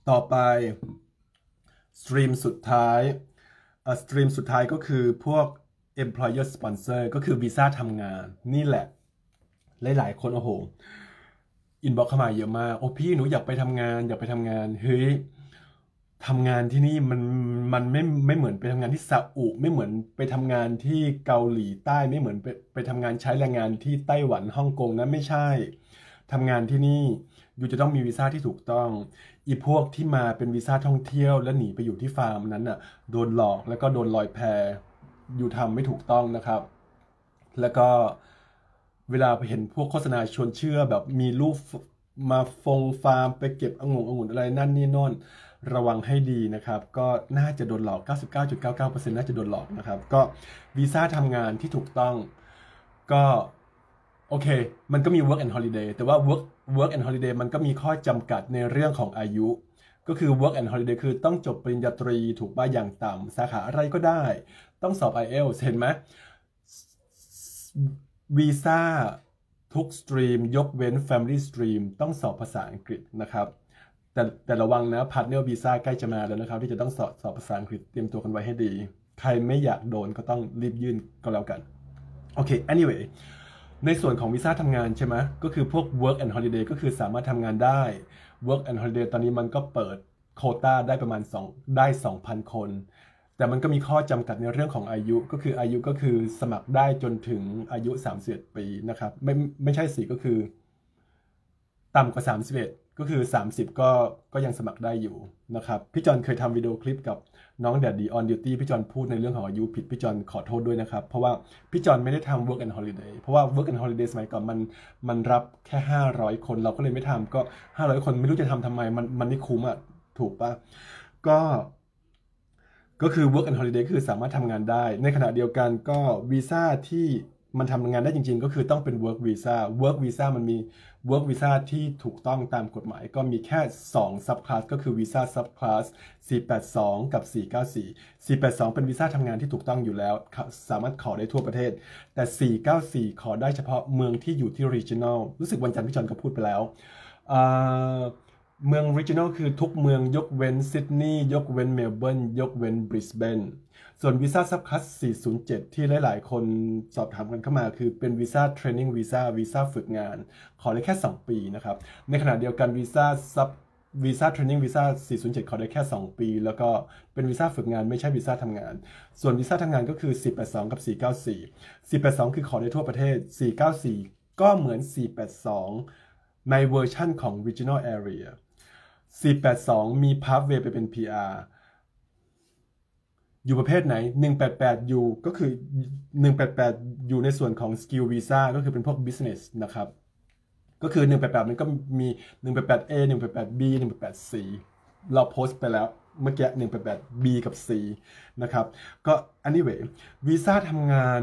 ต่อไปสตรีมสุดท้ายสตรีมสุดท้ายก็คือพวก employer sponsor ก็คือวีซ่าทำงานนี่แหละหลายๆคนโอ้โหอินบ็อกเข้ามาเยอะมากโอ้พี่หนูอยากไปทำงานอยากไปทำงานเฮ้ยทำงานที่นี่มันไม่เหมือนไปทำงานที่ซาอุไม่เหมือนไปทำงานที่เกาหลีใต้ไม่เหมือนไปทำงานใช้แรงงานที่ไต้หวันฮ่องกงนะไม่ใช่ทำงานที่นี่อยู่จะต้องมีวีซ่าที่ถูกต้องอีพวกที่มาเป็นวีซ่าท่องเที่ยวแล้วหนีไปอยู่ที่ฟาร์มนั้นน่ะโดนหลอกแล้วก็โดนลอยแพอยู่ทำไม่ถูกต้องนะครับแล้วก็เวลาไปเห็นพวกโฆษณาชวนเชื่อแบบมีรูปมาฟาร์มไปเก็บองุ่นอะไรนั่นนี่โน่นระวังให้ดีนะครับก็น่าจะโดนหลอก 99.99% น่าจะโดนหลอกนะครับก็วีซ่าทำงานที่ถูกต้องก็โอเคมันก็มี work and holiday แต่ว่า work and holiday มันก็มีข้อจำกัดในเรื่องของอายุ ก็คือ work and holiday คือต้องจบปริญญาตรีถูกป่ะอย่างต่ำสาขาอะไรก็ได้ต้องสอบ IELTS เห็นไหมวีซ่าทุกสตรีมยกเว้น Family Stream ต้องสอบภาษาอังกฤษนะครับแต่ระวังนะ Partner Visa ใกล้จะมาแล้วนะครับที่จะต้องสอบภาษาอังกฤษเตรียมตัวกันไว้ให้ดีใครไม่อยากโดนก็ต้องรีบยื่นก็แล้วกันโอเค anyway ในส่วนของวีซ่าทำงานใช่ไหมก็คือพวก work and holiday ก็คือสามารถทำงานได้ work and holiday ตอนนี้มันก็เปิดโควต้าได้ประมาณ2,000 คน แต่มันก็มีข้อจำกัดในเรื่องของอายุก็คืออายุก็คือสมัครได้จนถึงอายุ31 ปีนะครับไม่ใช่สิก็คือต่ำกว่า31ก็คือ30ก็ยังสมัครได้อยู่นะครับพี่จอนเคยทำวิดีโอคลิปกับน้องแดดดีออนดิวตี้พี่จอนพูดในเรื่องของอายุผิดพี่จอนขอโทษด้วยนะครับเพราะว่าพี่จอนไม่ได้ทำ work and holiday เพราะว่า work and holiday สมัยก่อนมันรับแค่500 คนเราก็เลยไม่ทำก็500 คนไม่รู้จะทำไมมันไม่คุ้มอ่ะถูกปะก็คือ work and holiday คือสามารถทำงานได้ในขณะเดียวกันก็วีซ่าที่มันทำงานได้จริงๆก็คือต้องเป็น work visa มันมี work visa ที่ถูกต้องตามกฎหมายก็มีแค่2 subclass ก็คือ visa subclass 482 กับ 494 482 เป็นวีซ่าทำงานที่ถูกต้องอยู่แล้วสามารถขอได้ทั่วประเทศแต่494ขอได้เฉพาะเมืองที่อยู่ที่ regional รู้สึกวันจันทร์พี่จอนก็พูดไปแล้วเมือง regional คือทุกเมืองยกเว้นซิดนีย์ยกเว้นเมลเบิร์นยกเว้นบริสเบนส่วนวีซ่าซับคลาส407 ที่หลายๆคนสอบถามกันเข้ามาคือเป็นวีซ่าเทรนนิ่งวีซ่าฝึกงานขอได้แค่2 ปีนะครับในขณะเดียวกันวีซ่าเทรนนิ่งวีซ่า407ขอได้แค่2 ปีแล้วก็เป็นวีซ่าฝึกงานไม่ใช่วีซ่าทำงานส่วนวีซ่าทำงานก็คือ482กับ494คือขอได้ทั่วประเทศ494ก็เหมือน482ในเวอร์ชั่นของ regional area 482มี pathway ไปเป็น PR อยู่ประเภทไหน188อยู่ก็คือ188อยู่ในส่วนของ skill visa ก็คือเป็นพวก business นะครับก็คือ188มันก็มี 188A 188B 188C เราโพสต์ไปแล้วเมื่อกี้188B กับ C นะครับก็ anyway วีซ่าทำงาน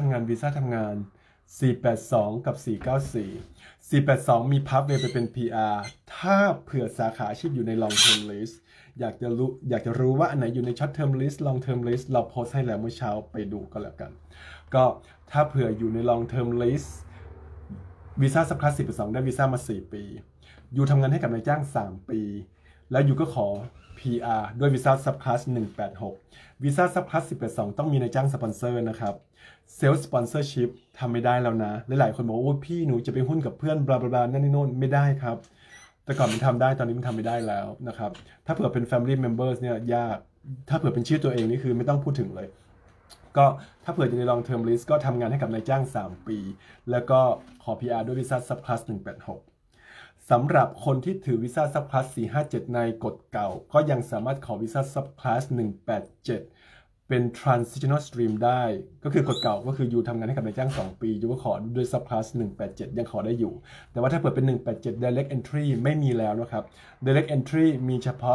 482กับ494มี pathway ไปเป็น PR ถ้าเผื่อสาขาอาชีพอยู่ใน long term list อยากจะรู้ว่าอันไหนอยู่ใน short term list long term list เราโพสต์ให้แล้วเมื่อเช้าไปดูก็แล้วกันก็ถ้าเผื่ออยู่ใน long term list วีซ่าซับคลาส482ได้วีซ่ามา4 ปีอยู่ทำงานให้กับนายจ้าง3 ปีแล้วอยู่ก็ขอ PR ด้วยวีซ่าซับคลาส186วีซ่าซับคลาส482ต้องมีนายจ้างสปอนเซอร์นะครับเซลล์สปอนเซอร์ชิพทำไม่ได้แล้วนะหลายๆคนบอกว่าโอ้พี่หนูจะไปหุ้นกับเพื่อนบลาบลานั่นนี่โน่นไม่ได้ครับแต่ก่อนมันทำได้ตอนนี้มันทำไม่ได้แล้วนะครับถ้าเผื่อเป็น Family Members เนี่ยยากถ้าเผื่อเป็นชื่อตัวเองนี่คือไม่ต้องพูดถึงเลยก็ถ้าเผื่ออยู่ใน long term list ก็ทำงานให้กับนายจ้าง3 ปีแล้วก็ขอ PR ด้วยวีซ่า subclass 186สำหรับคนที่ถือวีซ่า subclass 457ในกฎเก่าก็ยังสามารถขอวีซ่า subclass 187เป็น transitional stream ได้ก็คือกฎเก่าก็คืออยู่ทำงานให้กับนายจ้าง2 ปีอยู่ก็ขอด้วย subclass 187ยังขอได้อยู่แต่ว่าถ้าเปิดเป็น187 direct entry ไม่มีแล้วนะครับ direct entry มีเฉพาะ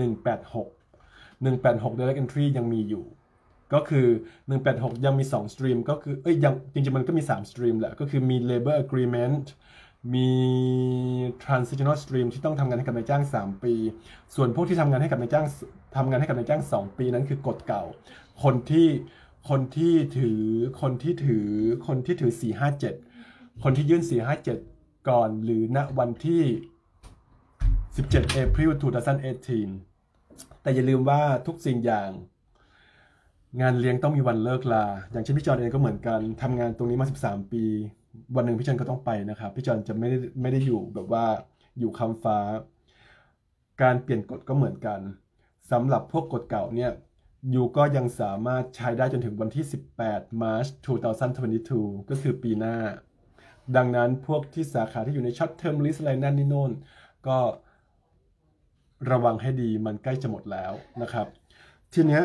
186 direct entry ยังมีอยู่ก็คือ186ยังมี2 stream ก็คือยังจริงๆมันก็มี3 stream แหละก็คือมี labor agreement มี transitional stream ที่ต้องทำงานให้กับนายจ้าง3 ปีส่วนพวกที่ทำงานให้กับนายจ้าง2 ปีนั้นคือกฎเก่าคนที่ถือ457คนที่ยื่น457ก่อนหรือณวันที่ 17 April 2018 แต่อย่าลืมว่าทุกสิ่งอย่างงานเลี้ยงต้องมีวันเลิกลาอย่างเช่นพี่จอนเองก็เหมือนกันทำงานตรงนี้มา13 ปีวันหนึ่งพี่จอนก็ต้องไปนะครับพี่จอนจะไม่ได้อยู่แบบว่าอยู่คำฟ้าการเปลี่ยนกฎก็เหมือนกันสำหรับพวกกฎเก่าเนี่ยยูก็ยังสามารถใช้ได้จนถึงวันที่18 March 2022 ก็คือปีหน้าดังนั้นพวกที่สาขาที่อยู่ใน short term list อะไรนั่นนี่โน่นก็ระวังให้ดีมันใกล้จะหมดแล้วนะครับทีเนี้ย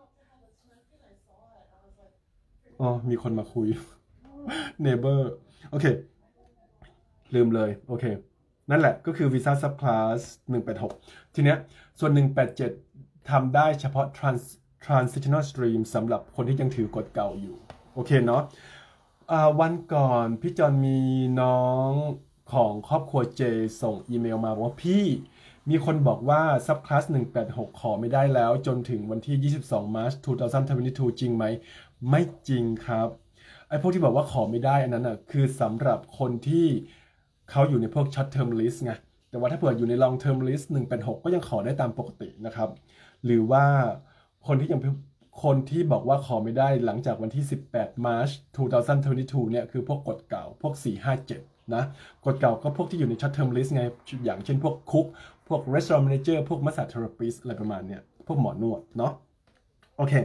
อ๋อมีคนมาคุย neighbor โอเคลืมเลยโอเคนั่นแหละก็คือ Visa Subclass 186ทีเนี้ยส่วน187ทำได้เฉพาะ Transitional Stream สำหรับคนที่ยังถือกฎเก่าอยู่โอเคเนาะวันก่อนพี่จอนมีน้องของครอบครัวเจส่งอีเมลมาว่าพี่มีคนบอกว่า Subclass 186ขอไม่ได้แล้วจนถึงวันที่22 March 2022 จริงไหมไม่จริงครับไอ้พวกที่บอกว่าขอไม่ได้อันนั้นอ่ะคือสำหรับคนที่เขาอยู่ในพวก short term list ไงแต่ว่าถ้าเผื่ออยู่ใน long term list 186ก็ยังขอได้ตามปกตินะครับหรือว่าคนที่บอกว่าขอไม่ได้หลังจากวันที่18 March 2022 เนี่ยคือพวกกฎเก่าพวก457นะกฎเก่าก็พวกที่อยู่ใน short term list ไงอย่างเช่นพวกคุกพวก restaurant manager พวก massage therapist อะไรประมาณเนี่ยพวกหมอนวดเนาะโอเค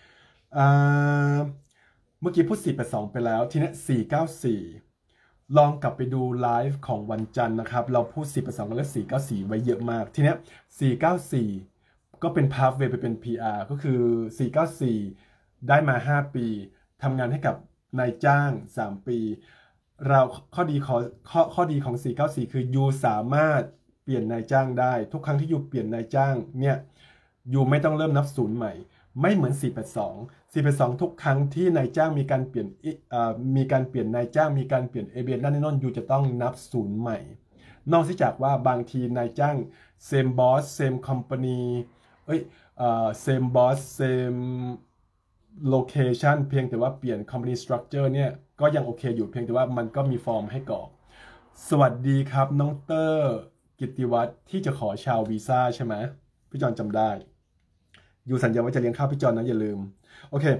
เมื่อกี้พูด482ไปแล้วทีนี้494ลองกลับไปดูไลฟ์ของวันจันทร์นะครับเราพูด482กันแล้ว494ไว้เยอะมากทีนี้494ก็เป็น pathway ไปเป็น PR ก็คือ494ได้มา5 ปีทำงานให้กับนายจ้าง3 ปีเราข้อดีของ494คือยูสามารถเปลี่ยนนายจ้างได้ทุกครั้งที่ยูเปลี่ยนนายจ้างเนี่ยยูไม่ต้องเริ่มนับศูนย์ใหม่ไม่เหมือน482ทุกครั้งที่นายจ้างมีการเปลี่ยนนายจ้างมีการเปลี่ยน ABN นั่นนี่นู่นยูจะต้องนับศูนย์ใหม่นอกจากว่าบางทีนายจ้าง same boss same company same boss same location เพียงแต่ว่าเปลี่ยน company structure เนี่ยก็ยังโอเคอยู่เพียงแต่ว่ามันก็มีฟอร์มให้กรอกสวัสดีครับน้องเตอร์กิตติวัฒน์ที่จะขอชาววีซ่าใช่ไหมพี่จอนจำได้ยูสัญญาว่าจะเลี้ยงข้าวพี่จอนนะอย่าลืมโอเค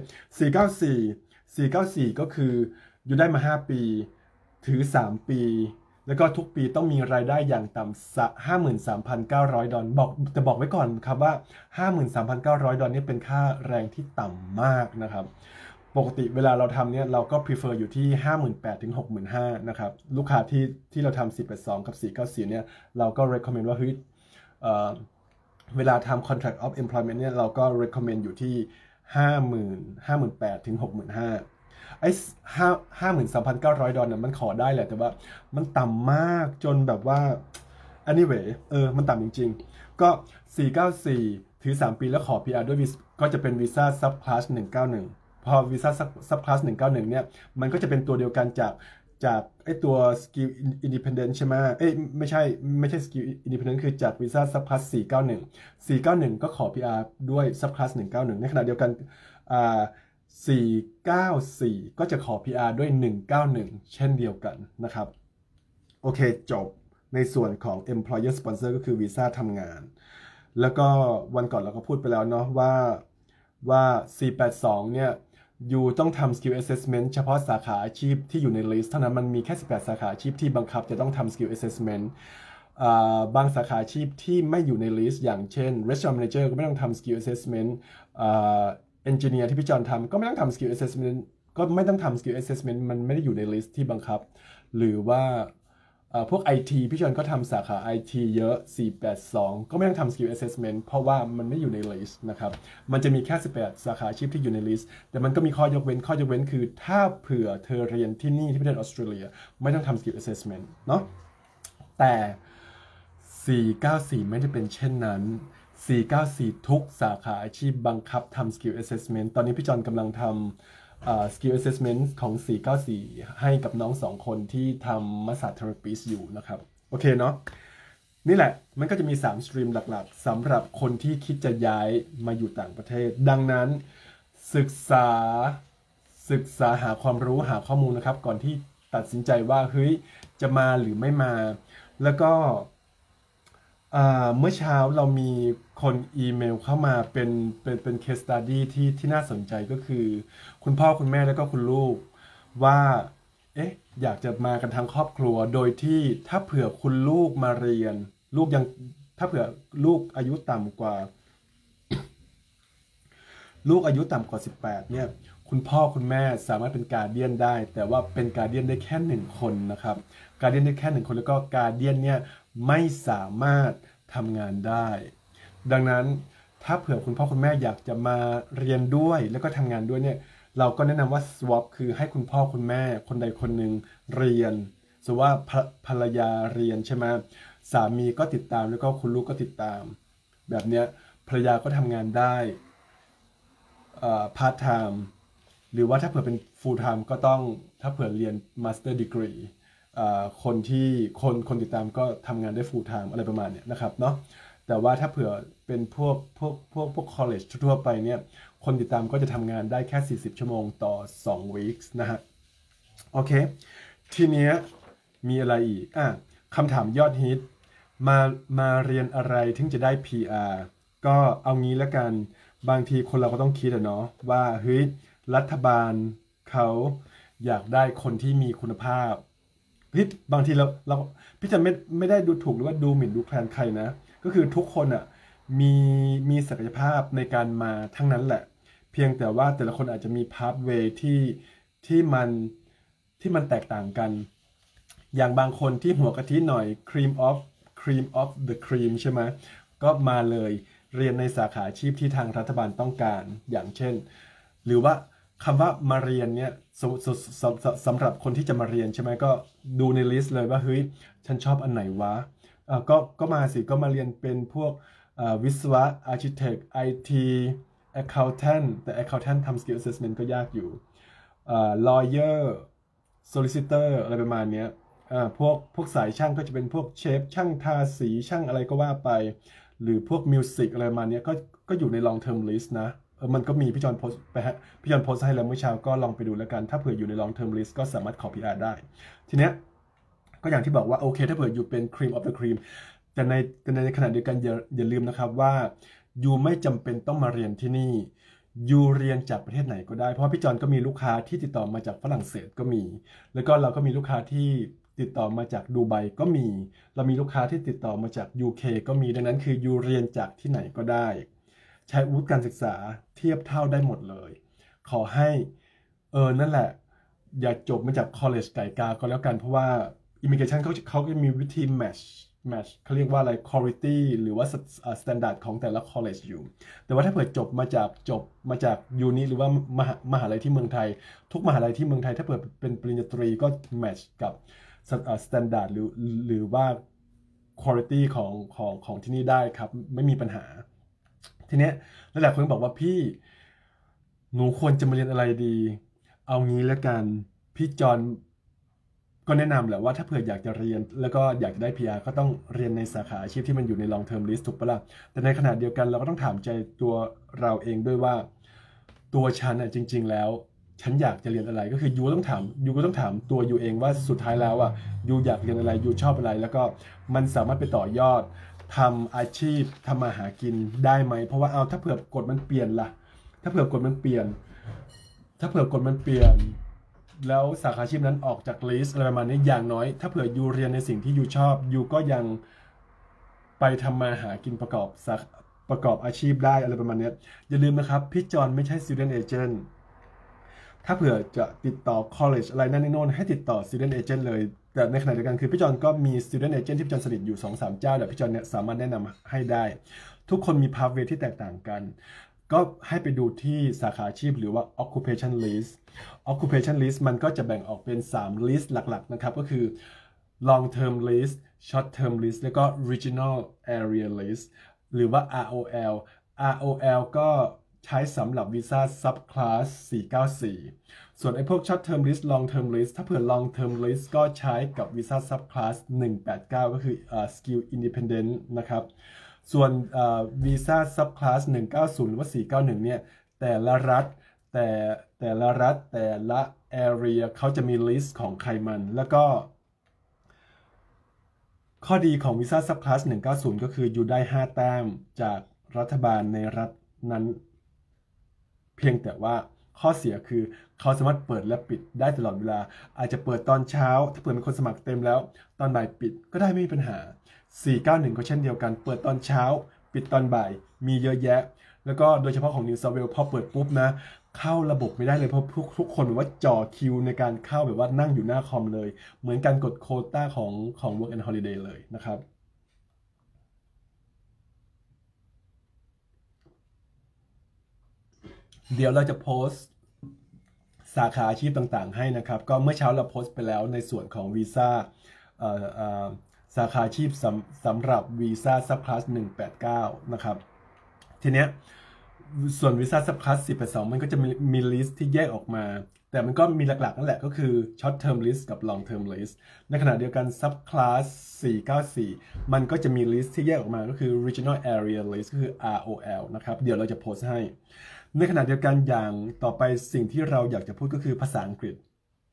494ก็คืออยู่ได้มา5 ปีถือ3 ปีแล้วก็ทุกปีต้องมีรายได้อย่างต่ำ$53,900บอกไว้ก่อนครับว่า$53,900นี่เป็นค่าแรงที่ต่ำมากนะครับปกติเวลาเราทำเนี่ยเราก็ prefer อยู่ที่58,000 ถึง 65,000นะครับลูกค้าที่เราทำ482กับ494เนี่ยเราก็ recommend ว่าเฮ้ยเวลาทำ contract of employment เนี่ยเราก็ recommend อยู่ที่58,000 ถึง 65,000ไอ้$53,900เนี่ยมันขอได้แหละแต่ว่ามันต่ำมากจนแบบว่า anyway มันต่ำจริงๆก็494ถือ3 ปีแล้วขอ PR ด้วยก็จะเป็นวีซ่า subclass 191พอวีซ่า subclass 191เนี่ยมันก็จะเป็นตัวเดียวกันจากไอ้ตัว skill independent ใช่ไหมไม่ใช่ skill independent คือจากวีซ่า subclass 491ก็ขอ PR ด้วย subclass 191ในขณะเดียวกัน494ก็จะขอ PR ด้วย191เช่นเดียวกันนะครับโอเคจบในส่วนของ employer sponsor ก็คือวีซ่าทำงานแล้วก็วันก่อนเราก็พูดไปแล้วเนาะว่า482เนี่ยยูต้องทำ skill assessment เฉพาะสาขาอาชีพที่อยู่ใน list เท่านั้นมันมีแค่18สาขาอาชีพที่บังคับจะต้องทำ skill assessment บางสาขาอาชีพที่ไม่อยู่ใน list อย่างเช่น restaurant manager ก็ไม่ต้องทำ skill assessment engineer ที่พี่จอนทำก็ไม่ต้องทำ skill assessment มันไม่ได้อยู่ใน list ที่บังคับหรือว่าพวก IT พี่จอนก็ทำสาขา IT เยอะ482ก็ไม่ต้องทำ skill assessment เพราะว่ามันไม่อยู่ใน list นะครับมันจะมีแค่18สาขาอาชีพที่อยู่ใน list แต่มันก็มีข้อยกเว้นคือถ้าเผื่อเธอเรียนที่นี่ที่ประเทศออสเตรเลียไม่ต้องทำ skill assessment เนาะแต่494ไม่ได้เป็นเช่นนั้น494ทุกสาขาอาชีพบังคับทำ skill assessment ตอนนี้พี่จอนกำลังทำskill assessment ของ494ให้กับน้อง2 คนที่ทำ massage therapist อยู่นะครับโอเคเนาะนี่แหละมันก็จะมี3 สตรีมหลักๆสำหรับคนที่คิดจะย้ายมาอยู่ต่างประเทศดังนั้นศึกษาหาความรู้หาข้อมูลนะครับก่อนที่ตัดสินใจว่าเฮ้ยจะมาหรือไม่มาแล้วก็เมื่อเช้าเรามีคนอีเมลเข้ามาเป็น case study ที่น่าสนใจก็คือคุณพ่อคุณแม่แล้วก็คุณลูกว่าเอ๊ะอยากจะมากันทั้งครอบครัวโดยที่ถ้าเผื่อคุณลูกมาเรียนลูกยังถ้าเผื่อลูกอายุต่ำกว่า ลูกอายุต่ำกว่า18เนี่ยคุณพ่อคุณแม่สามารถเป็นการเดียนได้แต่ว่าเป็นการเดียนได้แค่หนึ่งคนนะครับการเดียนได้แค่หนึ่งคนแล้วก็การเดียนเนี่ยไม่สามารถทำงานได้ดังนั้นถ้าเผื่อคุณพ่อคุณแม่อยากจะมาเรียนด้วยแล้วก็ทำงานด้วยเนี่ยเราก็แนะนำว่า swap คือให้คุณพ่อคุณแม่คนใดคนหนึ่งเรียนสมมติว่าภรรยาเรียนใช่ไหมสามีก็ติดตามแล้วก็คุณลูกก็ติดตามแบบเนี้ยภรรยาก็ทำงานได้พาร์ทไทม์หรือว่าถ้าเผื่อเป็น full time ก็ต้องถ้าเผื่อเรียน master degree คนที่คนติดตามก็ทำงานได้ full time อะไรประมาณเนี้ยนะครับเนาะแต่ว่าถ้าเผื่อเป็นพวก college ทั่วไปเนี่ยคนติดตามก็จะทำงานได้แค่40ชั่วโมงต่อ2 weeks นะฮะโอเคทีเนี้ยมีอะไรอีกคำถามยอดฮิตมามาเรียนอะไรถึงจะได้ PR ก็เอางี้แล้วกันบางทีคนเราก็ต้องคิดอะเนาะว่าเฮ้ยรัฐบาลเขาอยากได้คนที่มีคุณภาพพี่บางทีเราพี่จะไม่ได้ดูถูกหรือว่าดูหมิ่นดูแคลนใครนะก็คือทุกคนอ่ะมีมีศักยภาพในการมาทั้งนั้นแหละเพียงแต่ว่าแต่ละคนอาจจะมีพาธเวย์ที่มันที่มันแตกต่างกันอย่างบางคนที่หัวกะทิหน่อย cream of the cream ใช่ไหมก็มาเลยเรียนในสาขาอาชีพที่ทางรัฐบาลต้องการอย่างเช่นหรือว่าคำว่ามาเรียนเนี่ยสำหรับคนที่จะมาเรียนใช่ไหมก็ดูในลิสต์เลยว่าเฮ้ยฉันชอบอันไหนวะก็มาสิก็มาเรียนเป็นพวกวิศวะ architect IT accountant แต่ accountant ทำ skill assessment ก็ยากอยู่lawyer solicitor อะไรประมาณเนี้ยพวกสายช่างก็จะเป็นพวกเชฟช่างทาสีช่างอะไรก็ว่าไปหรือพวกมิวสิกอะไรประมาณเนี้ยก็อยู่ใน long term list นะมันก็มีพี่จอนโพสไปฮะพี่จอนโพสให้แล้วเมื่อเช้าก็ลองไปดูแล้วกันถ้าเผื่ออยู่ใน long term list ก็สามารถขอ PR ได้ทีเนี้ยก็อย่างที่บอกว่าโอเคถ้าเผื่ออยู่เป็น cream of the cream แต่ในขณะเดียวกันอย่าลืมนะครับว่ายูไม่จำเป็นต้องมาเรียนที่นี่ยูเรียนจากประเทศไหนก็ได้เพราะว่าพี่จอนก็มีลูกค้าที่ติดต่อมาจากฝรั่งเศสก็มีแล้วก็เราก็มีลูกค้าที่ติดต่อมาจากดูไบก็มีเรามีลูกค้าที่ติดต่อมาจาก UK ก็มีดังนั้นคือยูเรียนจากที่ไหนก็ได้ใช้วุฒิการศึกษาเทียบเท่าได้หมดเลยขอให้นั่นแหละอย่าจบมาจาก college ไก่กาก็แล้วกันเพราะว่า immigration เขาก็มีวิธี match เขาเรียกว่าอะไร quality หรือว่า standard ของแต่ละ college อยู่แต่ว่าถ้าเผื่อจบมาจากยูนิหรือว่ามหาลัยที่เมืองไทยทุกมหาลัยที่เมืองไทยถ้าเผื่อเป็นปริญญาตรีก็ match กับ standard หรือว่า quality ของที่นี่ได้ครับไม่มีปัญหาทีเนี้ยหลายๆคนบอกว่าพี่หนูควรจะมาเรียนอะไรดีเอางี้แล้วกันพี่จอนก็แนะนำแหละว่าถ้าเผื่ออยากจะเรียนแล้วก็อยากได้ PR ก็ต้องเรียนในสาขาอาชีพที่มันอยู่ใน long term list ถูกปะล่ะแต่ในขณะเดียวกันเราก็ต้องถามใจตัวเราเองด้วยว่าตัวฉันจริงๆแล้วฉันอยากจะเรียนอะไรก็คือยูก็ต้องถามตัวยูเองว่าสุดท้ายแล้วยูอยากเรียนอะไรยูชอบอะไรแล้วก็มันสามารถไปต่อยอดทำอาชีพทำมาหากินได้ไหมเพราะว่าถ้าเผื่อกฎมันเปลี่ยนล่ะถ้าเผื่อกฎมันเปลี่ยน ถ้าเผื่อกฎมันเปลี่ยนแล้วสาขาอาชีพนั้นออกจากลิสต์อะไรประมาณนี้อย่างน้อยถ้าเผื่อยูเรียนในสิ่งที่ยูชอบยูก็ยังไปทำมาหากินประกอบอาชีพได้อะไรประมาณนี้อย่าลืมนะครับพี่จอนไม่ใช่ student agent ถ้าเผื่อจะติดต่อ college อะไรนั่นนี่โน่นให้ติดต่อ student agent เลยแต่ในขณะเดียวกันคือพี่จอนก็มี student agent ที่พี่จอนสนิทอยู่ 2-3 เจ้าเดี๋ยวพี่จอนเนี่ยสามารถแนะนำให้ได้ทุกคนมี pathway ที่แตกต่างกันก็ให้ไปดูที่สาขาอาชีพหรือว่า occupation list มันก็จะแบ่งออกเป็น3 list หลักๆนะครับก็คือ long term list short term list แล้วก็ regional area list หรือว่า ROL ก็ใช้สำหรับวีซ่า subclass 494ส่วนไอ้พวก short term list long term list ถ้าเผื่อ long term list ก็ใช้กับวีซ่า subclass 189ก็คือskill independent นะครับส่วนวีซ่า subclass 190หรือว่า491เนี่ยแต่ละรัฐแต่ละ area เขาจะมี list ของใครมันแล้วก็ข้อดีของวีซ่าซับคลาส190ก็คืออยู่ได้5แต้มจากรัฐบาลในรัฐนั้นเพียงแต่ว่าข้อเสียคือเขาสามารถเปิดและปิดได้ตลอดเวลาอาจจะเปิดตอนเช้าถ้าเปิดเป็นคนสมัครเต็มแล้วตอนบ่ายปิดก็ได้ไม่มีปัญหา491ก็เช่นเดียวกันเปิดตอนเช้าปิดตอนบ่ายมีเยอะแยะแล้วก็โดยเฉพาะของ New South Wales พอเปิดปุ๊บนะเข้าระบบไม่ได้เลยเพราะทุกคนแบบว่าจ่อคิวในการเข้าแบบว่านั่งอยู่หน้าคอมเลยเหมือนการกดโควต้าของ Work and Holiday เลยนะครับเดี๋ยวเราจะโพสต์สาขาอาชีพต่างๆให้นะครับก็เมื่อเช้าเราโพสต์ไปแล้วในส่วนของวีซ่าสาขาอาชีพสำหรับวีซ่าซับคลาส189นะครับทีเนี้ยส่วนวีซ่าซับคลาส482มันก็จะมีลิสต์ที่แยกออกมาแต่มันก็มีหลักๆนั่นแหละก็คือ short term list กับ long term list ในขณะเดียวกัน sub class 494มันก็จะมีลิสต์ที่แยกออกมาก็คือ regional area list ก็คือ ROL นะครับเดี๋ยวเราจะโพสต์ให้ในขณะเดียวกันอย่างต่อไปสิ่งที่เราอยากจะพูดก็คือภาษาอังกฤษ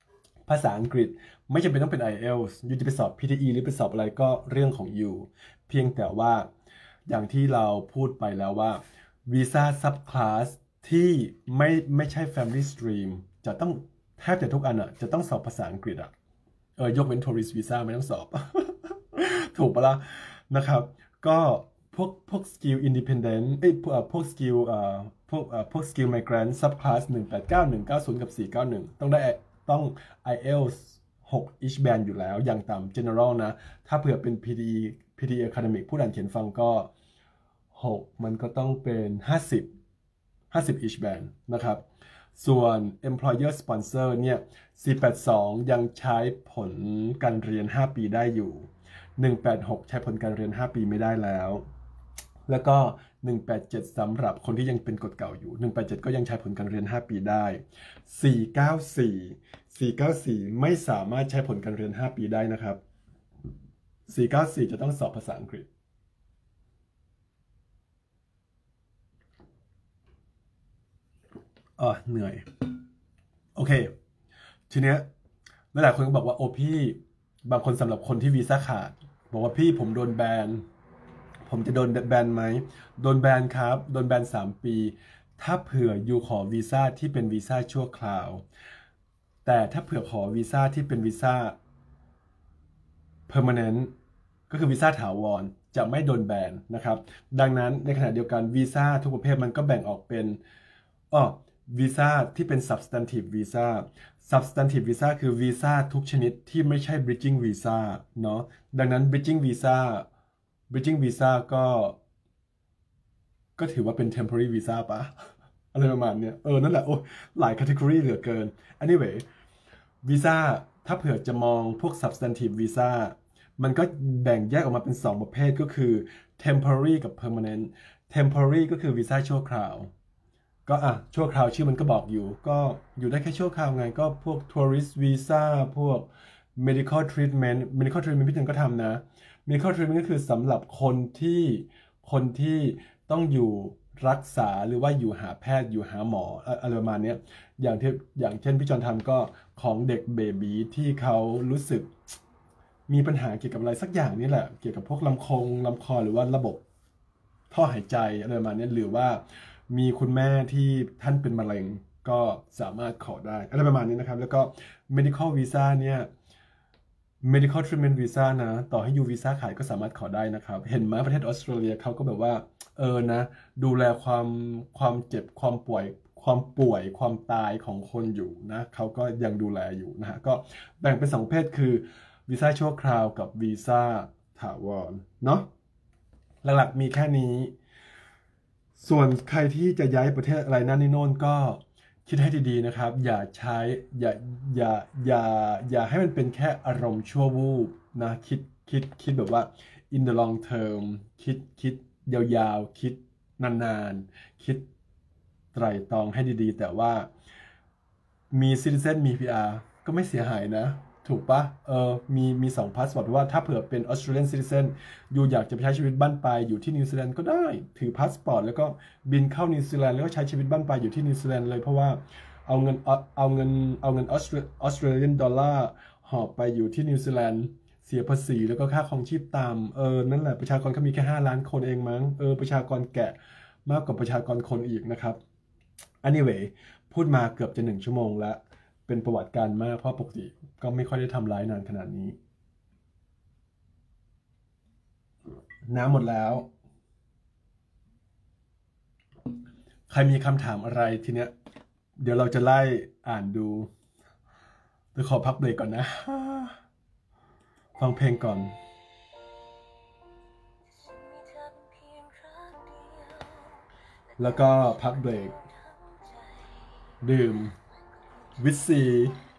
ไม่จำเป็นต้องเป็น IELTS ยูจะไปสอบ PTE หรือไปสอบอะไรก็เรื่องของยูเพียงแต่ว่าอย่างที่เราพูดไปแล้วว่าวีซ่าซับคลาสที่ไม่ใช่ Family Stream จะต้องแทบจะทุกอันจะต้องสอบภาษาอังกฤษยกเว้น Tourist Visa ไม่ต้องสอบ ถูกปะล่ะนะครับก็พวก Skill Independent พวก Skill พวก Skill Migrant Subclass 189 190 กับ 491ต้อง IELTS 6 each band อยู่แล้วอย่างต่ำ General นะถ้าเผื่อเป็น PTE Academic ผู้อ่านเขียนฟังก็6มันก็ต้องเป็น50 each band นะครับส่วน employer sponsor เนี่ย482ยังใช้ผลการเรียน5ปีได้อยู่186ใช้ผลการเรียน5ปีไม่ได้แล้วแล้วก็187สำหรับคนที่ยังเป็นกฎเก่าอยู่187ก็ยังใช้ผลการเรียน5ปีได้494ไม่สามารถใช้ผลการเรียน5ปีได้นะครับ494จะต้องสอบภาษาอังกฤษเหนื่อยโอเคทีเนี้ยหลายคนก็บอกว่าโอ้พี่บางคนสำหรับคนที่วีซ่าขาดบอกว่าพี่ผมโดนแบนผมจะโดนแบนไหมโดนแบนครับโดนแบน3 ปีถ้าเผื่ออยู่ขอวีซ่าที่เป็นวีซ่าชั่วคราวแต่ถ้าเผื่อขอวีซ่าที่เป็นวีซ่า permanent ก็คือวีซ่าถาวรจะไม่โดนแบนนะครับดังนั้นในขณะเดียวกันวีซ่าทุกประเภทมันก็แบ่งออกเป็นวีซ่าที่เป็น substantive visa คือวีซ่าทุกชนิดที่ไม่ใช่ bridging visa เนาะดังนั้น bridging visa ก็ถือว่าเป็น temporary visa ปะ อะไรประมาณเนี้ยนั่นแหละโอ้หลาย category เหลือเกิน anyway วีซ่าถ้าเผื่อจะมองพวก substantive visa มันก็แบ่งแยกออกมาเป็น2ประเภทก็คือ temporary กับ permanent temporary ก็คือวีซ่าชั่วคราวก็ชั่วคราวชื่อมันก็บอกอยู่ก็อยู่ได้แค่ชั่วคราวไงก็พวก tourist visa พวก medical treatment พี่เจนก็ทำนะ medical treatment ก็คือสำหรับคนที่ต้องอยู่รักษาหรือว่าอยู่หาแพทย์อยู่หาหมออะไรประมาณนี้อย่างเช่นพี่จอนทำก็ของเด็กเบบีที่เขารู้สึกมีปัญหาเกี่ยวกับอะไรสักอย่างนี่แหละเกี่ยวกับพวกลำคอหรือว่าระบบท่อหายใจอะไรประมาณนี้หรือว่ามีคุณแม่ที่ท่านเป็นมะเร็งก็สามารถขอได้อะไรประมาณนี้นะครับแล้วก็ medical visa เนี่ย medical treatment visa นะต่อให้ยูวีซ่าขายก็สามารถขอได้นะครับเห็นไหมประเทศออสเตรเลียเขาก็แบบว่านะดูแลความเจ็บความป่วยความตายของคนอยู่นะเขาก็ยังดูแลอยู่นะฮะก็แบ่งเป็น2ประเภทคือวีซ่าชั่วคราวกับวีซ่าถาวรเนาะหลักๆมีแค่นี้ส่วนใครที่จะย้ายประเทศอะไรนั่นนี่โน่นก็คิดให้ดีๆนะครับอย่าใช้อย่าให้มันเป็นแค่อารมณ์ชั่ววูบนะคิดแบบว่า in the long term คิดยาวๆคิดนานๆคิดไตร่ตรองให้ดีๆแต่ว่ามี citizen มี PR ก็ไม่เสียหายนะถูกปะมี2พาสปอร์ตว่าถ้าเผื่อเป็น Australian Citizen อยู่อยากจะไปใช้ชีวิตบ้านปลายอยู่ที่นิวซีแลนด์ก็ได้ถือพาสปอร์ตแล้วก็บินเข้านิวซีแลนด์แล้วก็ใช้ชีวิตบ้านปลายอยู่ที่นิวซีแลนด์เลยเพราะว่าเอาเงินออสเตรเลียนดอลลาร์หอบไปอยู่ที่นิวซีแลนด์เสียภาษีแล้วก็ค่าครองชีพต่ำนั่นแหละประชากรเขามีแค่5 ล้านคนเองมั้งประชากรแกะมากกว่าประชากรคนอีกนะครับ anyway พูดมาเกือบจะ1 ชั่วโมงแล้วเป็นประวัติการมากเพราะปกติก็ไม่ค่อยได้ทำไลฟ์นานขนาดนี้น้ำหมดแล้วใครมีคำถามอะไรทีเนี้ยเดี๋ยวเราจะไล่อ่านดูเดี๋ยวขอพักเบรกก่อนนะฟังเพลงก่อนแล้วก็พักเบรกดื่มวิตซี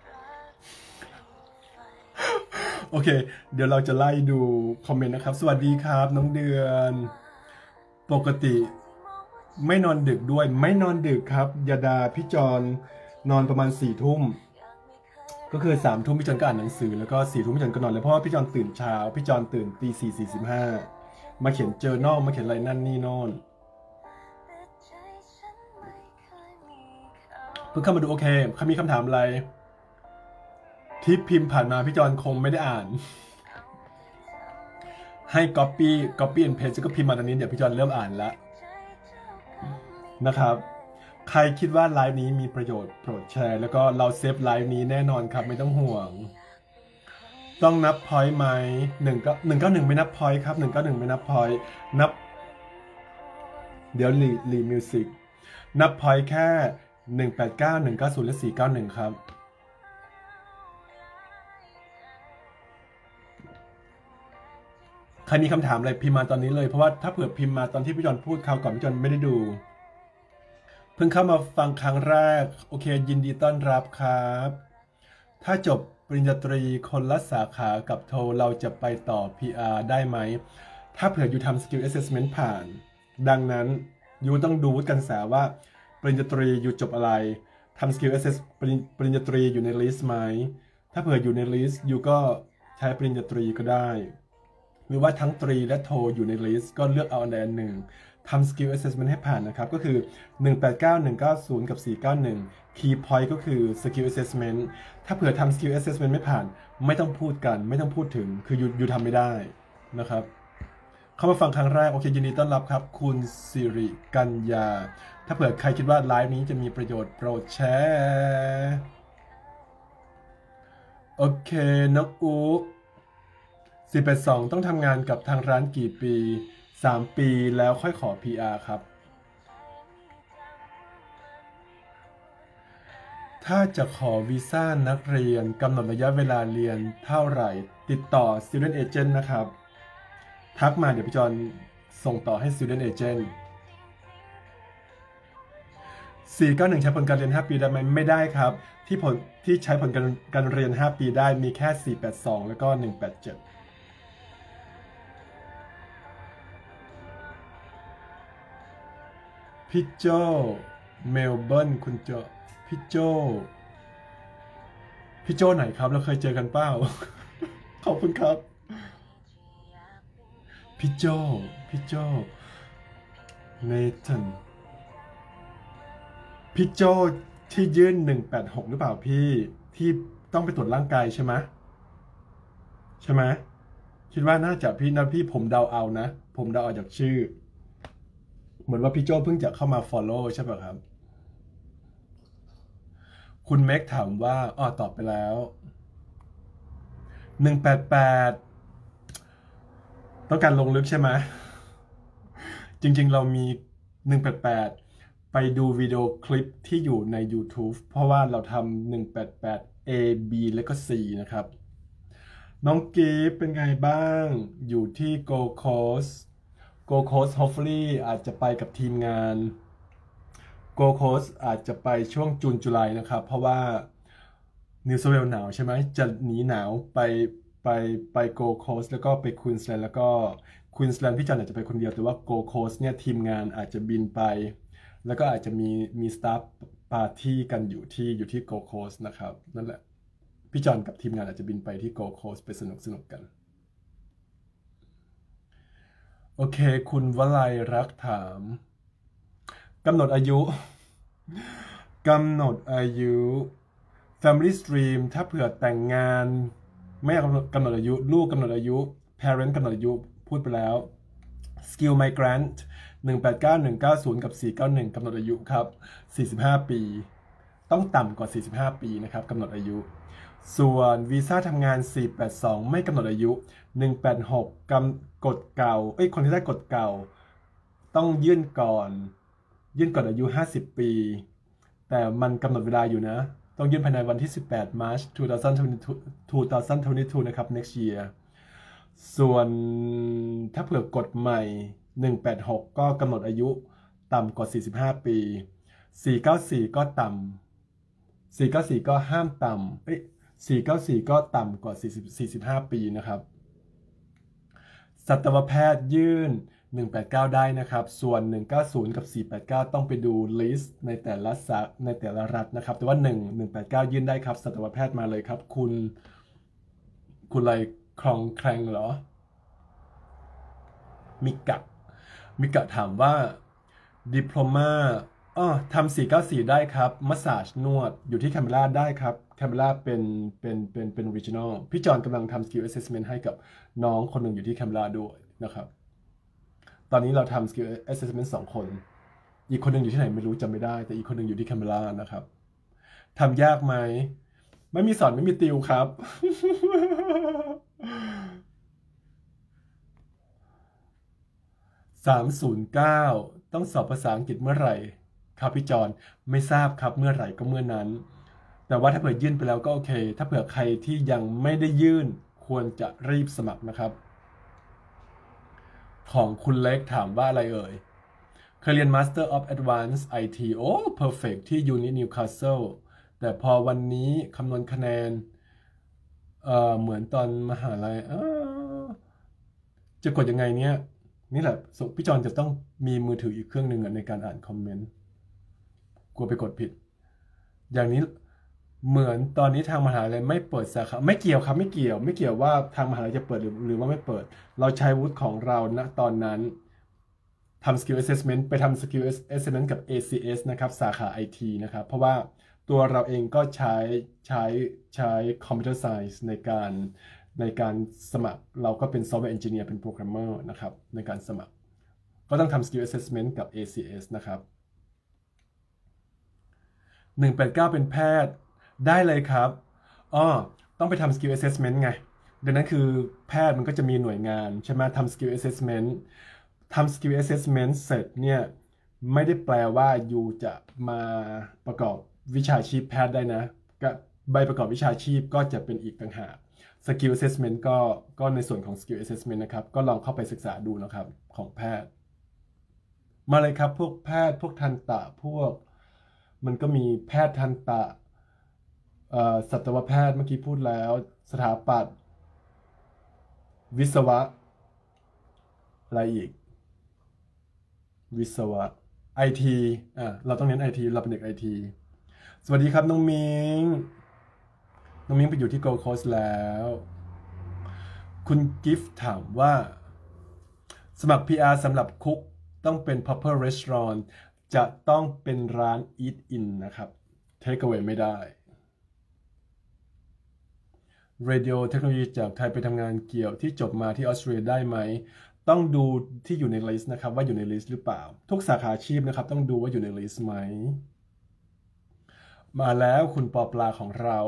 โอเคเดี๋ยวเราจะไล่ดูคอมเมนต์นะครับสวัสดีครับน้องเดือนปกติไม่นอนดึกด้วยไม่นอนดึกครับยาดาพี่จอนนอนประมาณ4 ทุ่มก็คือ3 ทุ่มพี่จอนก็อ่านหนังสือแล้วก็4 ทุ่มพี่จอนก็นอนเลยเพราะว่าพี่จอนตื่นเช้าพี่จอนตื่นตี 4:45มาเขียนเจอร์นอลมาเขียนอะไรนั่นนี่โน่นเพิ่งเข้ามาดูโอเคเขามีคำถามอะไรที่พิมพ์ผ่านมาพี่จอนคงไม่ได้อ่านให้ copy and paste ก็พิมพ์มาตอนนี้เดี๋ยวพี่จอนเริ่มอ่านแล้วนะครับใครคิดว่าไลฟ์นี้มีประโยชน์โปรดแชร์แล้วก็เราเซฟไลฟ์นี้แน่นอนครับไม่ต้องห่วงต้องนับพอยต์ไหม191ไม่นับพอยต์ครับ191ไม่นับพอยต์นับเดี๋ยวรีมิวสิกนับพอยต์แค่189 190และ491ครับใครมีคำถามอะไรพิมพ์มาตอนนี้เลยเพราะว่าถ้าเผื่อพิมพ์มาตอนที่พี่จอนพูดคราวก่อนพี่จอนไม่ได้ดูเพิ่งเข้ามาฟังครั้งแรกโอเคยินดีต้อนรับครับถ้าจบปริญญาตรีคนละสาขากับโทเราจะไปต่อ PR ได้ไหมถ้าเผื่ออยู่ทำ Skill Assessment ผ่านดังนั้นยูต้องดูวุฒิการศึกษาว่าปริญญาตรีอยู่จบอะไรทำ Skill Assess ปริญญาตรีอยู่ในลิสต์ไหมถ้าเผื่ออยู่ในลิสต์ยูก็ใช้ปริญญาตรีก็ได้หรือว่าทั้งตรีและโทอยู่ในลิสต์ก็เลือกเอาอันใดอันหนึ่งทำ Skill Assessment ให้ผ่านนะครับก็คือ189 190กับ491 Key Point ก็คือ Skill Assessment ถ้าเผื่อทำ Skill Assessment ไม่ผ่านไม่ต้องพูดกันไม่ต้องพูดถึงคือยูทำไม่ได้นะครับเข้ามาฟังครั้งแรกโอเคยินดีต้อนรับครับคุณสิริกัญญาถ้าเผื่อใครคิดว่าไลฟ์นี้จะมีประโยชน์โปรดแชร์โอเคน้องอู482ต้องทำงานกับทางร้านกี่ปี3 ปีแล้วค่อยขอ PR ครับถ้าจะขอวีซ่านักเรียนกำหนดระยะเวลาเรียนเท่าไหร่ติดต่อ Student Agent นะครับทักมาเดี๋ยวพี่จอนส่งต่อให้ Student Agent 491ใช้ผลการเรียน5 ปีได้ไหมไม่ได้ครับที่ใช้ผลการเรียน5 ปีได้มีแค่482แล้วก็187พี่โจเมลเบิร์นคุณโจพี่โจไหนครับเราเคยเจอกันเปล่า ขอบคุณครับพี่โจเนทันพี่โจที่ยื่น186หรือเปล่าพี่ที่ต้องไปตรวจร่างกายใช่ไหมคิดว่าน่าจะพี่นะพี่ผมเดาเอานะผมเดาเอาจากชื่อเหมือนว่าพี่โจเพิ่งจะเข้ามา follow ใช่ป่ะครับคุณแม็กถามว่าตอบไปแล้ว188ต้องการลงลึกใช่ไหมจริงๆเรามี188ไปดูวิดีโอคลิปที่อยู่ใน YouTube เพราะว่าเราทำ188 A B และก็ C นะครับน้องกีฟเป็นไงบ้างอยู่ที่ Gold Coast hopefully อาจจะไปกับทีมงาน Gold Coast อาจจะไปช่วงจูนจุลายนะครับเพราะว่านิวเซาเวลหนาวใช่ไหมจะหนีหนาวไปโกลด์โคสต์แล้วก็ไปควีนสแลนด์แล้วก็ควีนสแลนด์พี่จันอาจจะไปคนเดียวแต่ว่าโกลด์โคสต์เนี่ยทีมงานอาจจะบินไปแล้วก็อาจจะมีสตาฟปาร์ตี้กันอยู่ที่โกลด์โคสต์นะครับนั่นแหละพี่จอนกับทีมงานอาจจะบินไปที่โกลด์โคสต์ไปสนุกกันโอเคคุณวลัยรักถามกำหนดอายุ Family Stream ถ้าเผื่อแต่งงานแม่กำหนดอายุลูกกำหนดอายุ parent กำหนดอายุพูดไปแล้ว skill migrant 189 190กับ491กำหนดอายุครับ45ปีต้องต่ำกว่า45ปีนะครับกำหนดอายุส่วนวีซ่าทำงาน482ไม่กำหนดอายุ186กฎเก่าคนที่ได้กฎเก่าต้องยื่นก่อนอายุ50ปีแต่มันกำหนดเวลาอยู่นะต้องยื่นภายในวันที่18 March 2022นะครับ next year ส่วนถ้าเผื่อกฎใหม่186ก็กำหนดอายุต่ำกว่า45ปี494ก็ต่ำ494ก็ห้ามต่ำ494ก็ต่ำกว่า45ปีนะครับสัตวแพทย์ยื่น189ได้นะครับส่วน190กับ489ต้องไปดูลิสต์ในแต่ละรัฐนะครับแต่ว่า189ยื่นได้ครับสัตวแพทย์มาเลยครับคุณอะไรคลองแคลงเหรอมิกะถามว่าดิโพลมาทำ494ได้ครับมัสซาจนวดอยู่ที่แคมเบราได้ครับแคมเบราเป็น regional พี่จอนกำลังทำ skill assessment ให้กับน้องคนหนึ่งอยู่ที่แคมเบราด้วยนะครับตอนนี้เราทำ skill assessment 2 คนอีกคนหนึ่งอยู่ที่ไหนไม่รู้จำไม่ได้แต่อีกคนหนึ่งอยู่ที่แคมเบรานะครับทำยากไหมไม่มีสอนไม่มีติวครับ 309ต้องสอบภาษาอังกฤษเมื่อไหร่ครับพี่จอนไม่ทราบครับเมื่อไหร่ก็เมื่อนั้นแต่ว่าถ้าเผื่อยื่นไปแล้วก็โอเคถ้าเผื่อใครที่ยังไม่ได้ยื่นควรจะรีบสมัครนะครับของคุณเล็กถามว่าอะไรเอ่ยเคยเรียน Master of Advanced IT โอ้ perfect ที่ Uni Newcastle แต่พอวันนี้คำนวณคะแนนเหมือนตอนมหาลัยจะกดยังไงเนี่ยนี่แหละพี่จอนจะต้องมีมือถืออีกเครื่องหนึ่งในการอ่านคอมเมนต์กลัวไปกดผิดอย่างนี้เหมือนตอนนี้ทางมหาลัยไม่เปิดสาขาไม่เกี่ยวครับไม่เกี่ยวว่าทางมหาลัยจะเปิดหรือว่าไม่เปิดเราใช้วุฒิของเราณตอนนั้นทำ skill assessment ไปทำ skill assessment กับ ACS นะครับสาขา IT นะครับเพราะว่าตัวเราเองก็ใช้ computer science ในการสมัครเราก็เป็น software engineer เป็น programmer นะครับในการสมัครก็ต้องทำ skill assessment กับ ACS นะครับ189เป็นแพทย์ได้เลยครับต้องไปทำ skill assessment ไงดังนั้นคือแพทย์มันก็จะมีหน่วยงานใช่ไหมทำ skill assessment เสร็จเนี่ยไม่ได้แปลว่ายูจะมาประกอบวิชาชีพแพทย์ได้นะใบประกอบวิชาชีพก็จะเป็นอีกต่างหาก skill assessment ก็ในส่วนของ skill assessment นะครับก็ลองเข้าไปศึกษาดูนะครับของแพทย์มาเลยครับพวกแพทย์พวกทันตะพวกมันก็มีแพทย์ทันตะสัตวแพทย์เมื่อกี้พูดแล้วสถาปัตย์วิศวะอะไรอีกวิศวะ IT เราต้องเน้น IT เราเป็นเด็ก IT สวัสดีครับน้องมิงไปอยู่ที่ Gold Coast แล้วคุณกิฟต์ถามว่าสมัคร PR สำหรับคุกต้องเป็น proper restaurant จะต้องเป็นร้าน eat in นะครับ take away ไม่ได้ radio เทคโนโลยีจากไทยไปทำงานเกี่ยวที่จบมาที่ออสเตรเลียได้ไหมต้องดูที่อยู่ในลิสต์นะครับว่าอยู่ในลิสต์หรือเปล่าทุกสาขาอาชีพนะครับต้องดูว่าอยู่ในลิสต์ไหมมาแล้วคุณปอปลาของเรา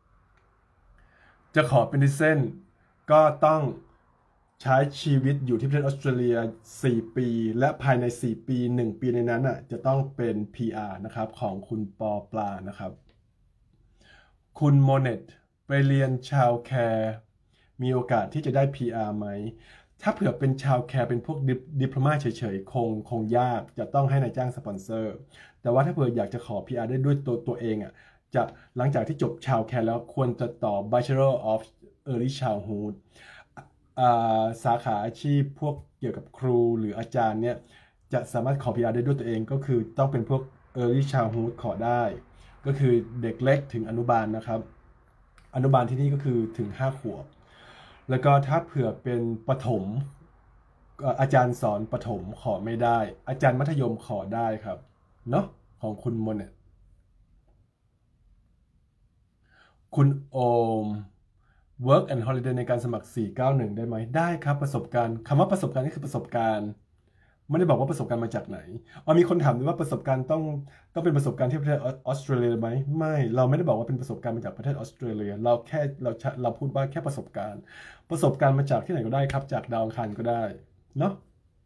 จะขอเป็นดิเซนก็ต้องใช้ชีวิตอยู่ที่ประเทศออสเตรเลีย4ปีและภายใน4ปี1ปีในนั้นจะต้องเป็น PR นะครับของคุณปอปลานะครับคุณโมเนตไปเรียนชาวแคร์มีโอกาสที่จะได้ PR ไหมถ้าเผื่อเป็นชาวแคร์เป็นพวกดิพโลมาเฉยๆคงยากจะต้องให้นายจ้างสปอนเซอร์แต่ว่าถ้าเผื่ออยากจะขอ PR ได้ด้วยตัวเองจะหลังจากที่จบชาวแคร์แล้วควรจะต่อ Bachelor of Early Childhood สาขาอาชีพพวกเกี่ยวกับครูหรืออาจารย์เนี่ยจะสามารถขอ PR ได้ด้วยตัวเองก็คือต้องเป็นพวก Early Childhood ขอได้ก็คือเด็กเล็กถึงอนุบาลนะครับอนุบาลที่นี่ก็คือถึง5 ขวบแล้วก็ถ้าเผื่อเป็นประถมอาจารย์สอนประถมขอไม่ได้อาจารย์มัธยมขอได้ครับเนาะของคุณมนเนี่ยคุณโอม work and holiday ในการสมัคร491ได้ไหมได้ครับประสบการณ์คำว่าประสบการณ์นี่คือประสบการณ์ไม่ได้บอกว่าประสบการณ์มาจากไหนมีคนถามด้วยว่าประสบการณ์ต้องเป็นประสบการณ์ที่ประเทศออสเตรเลียไหมไม่เราไม่ได้บอกว่าเป็นประสบการณ์มาจากประเทศออสเตรเลียเราพูดว่าแค่ประสบการณ์มาจากที่ไหนก็ได้ครับจากดาวอังคารก็ได้เนาะ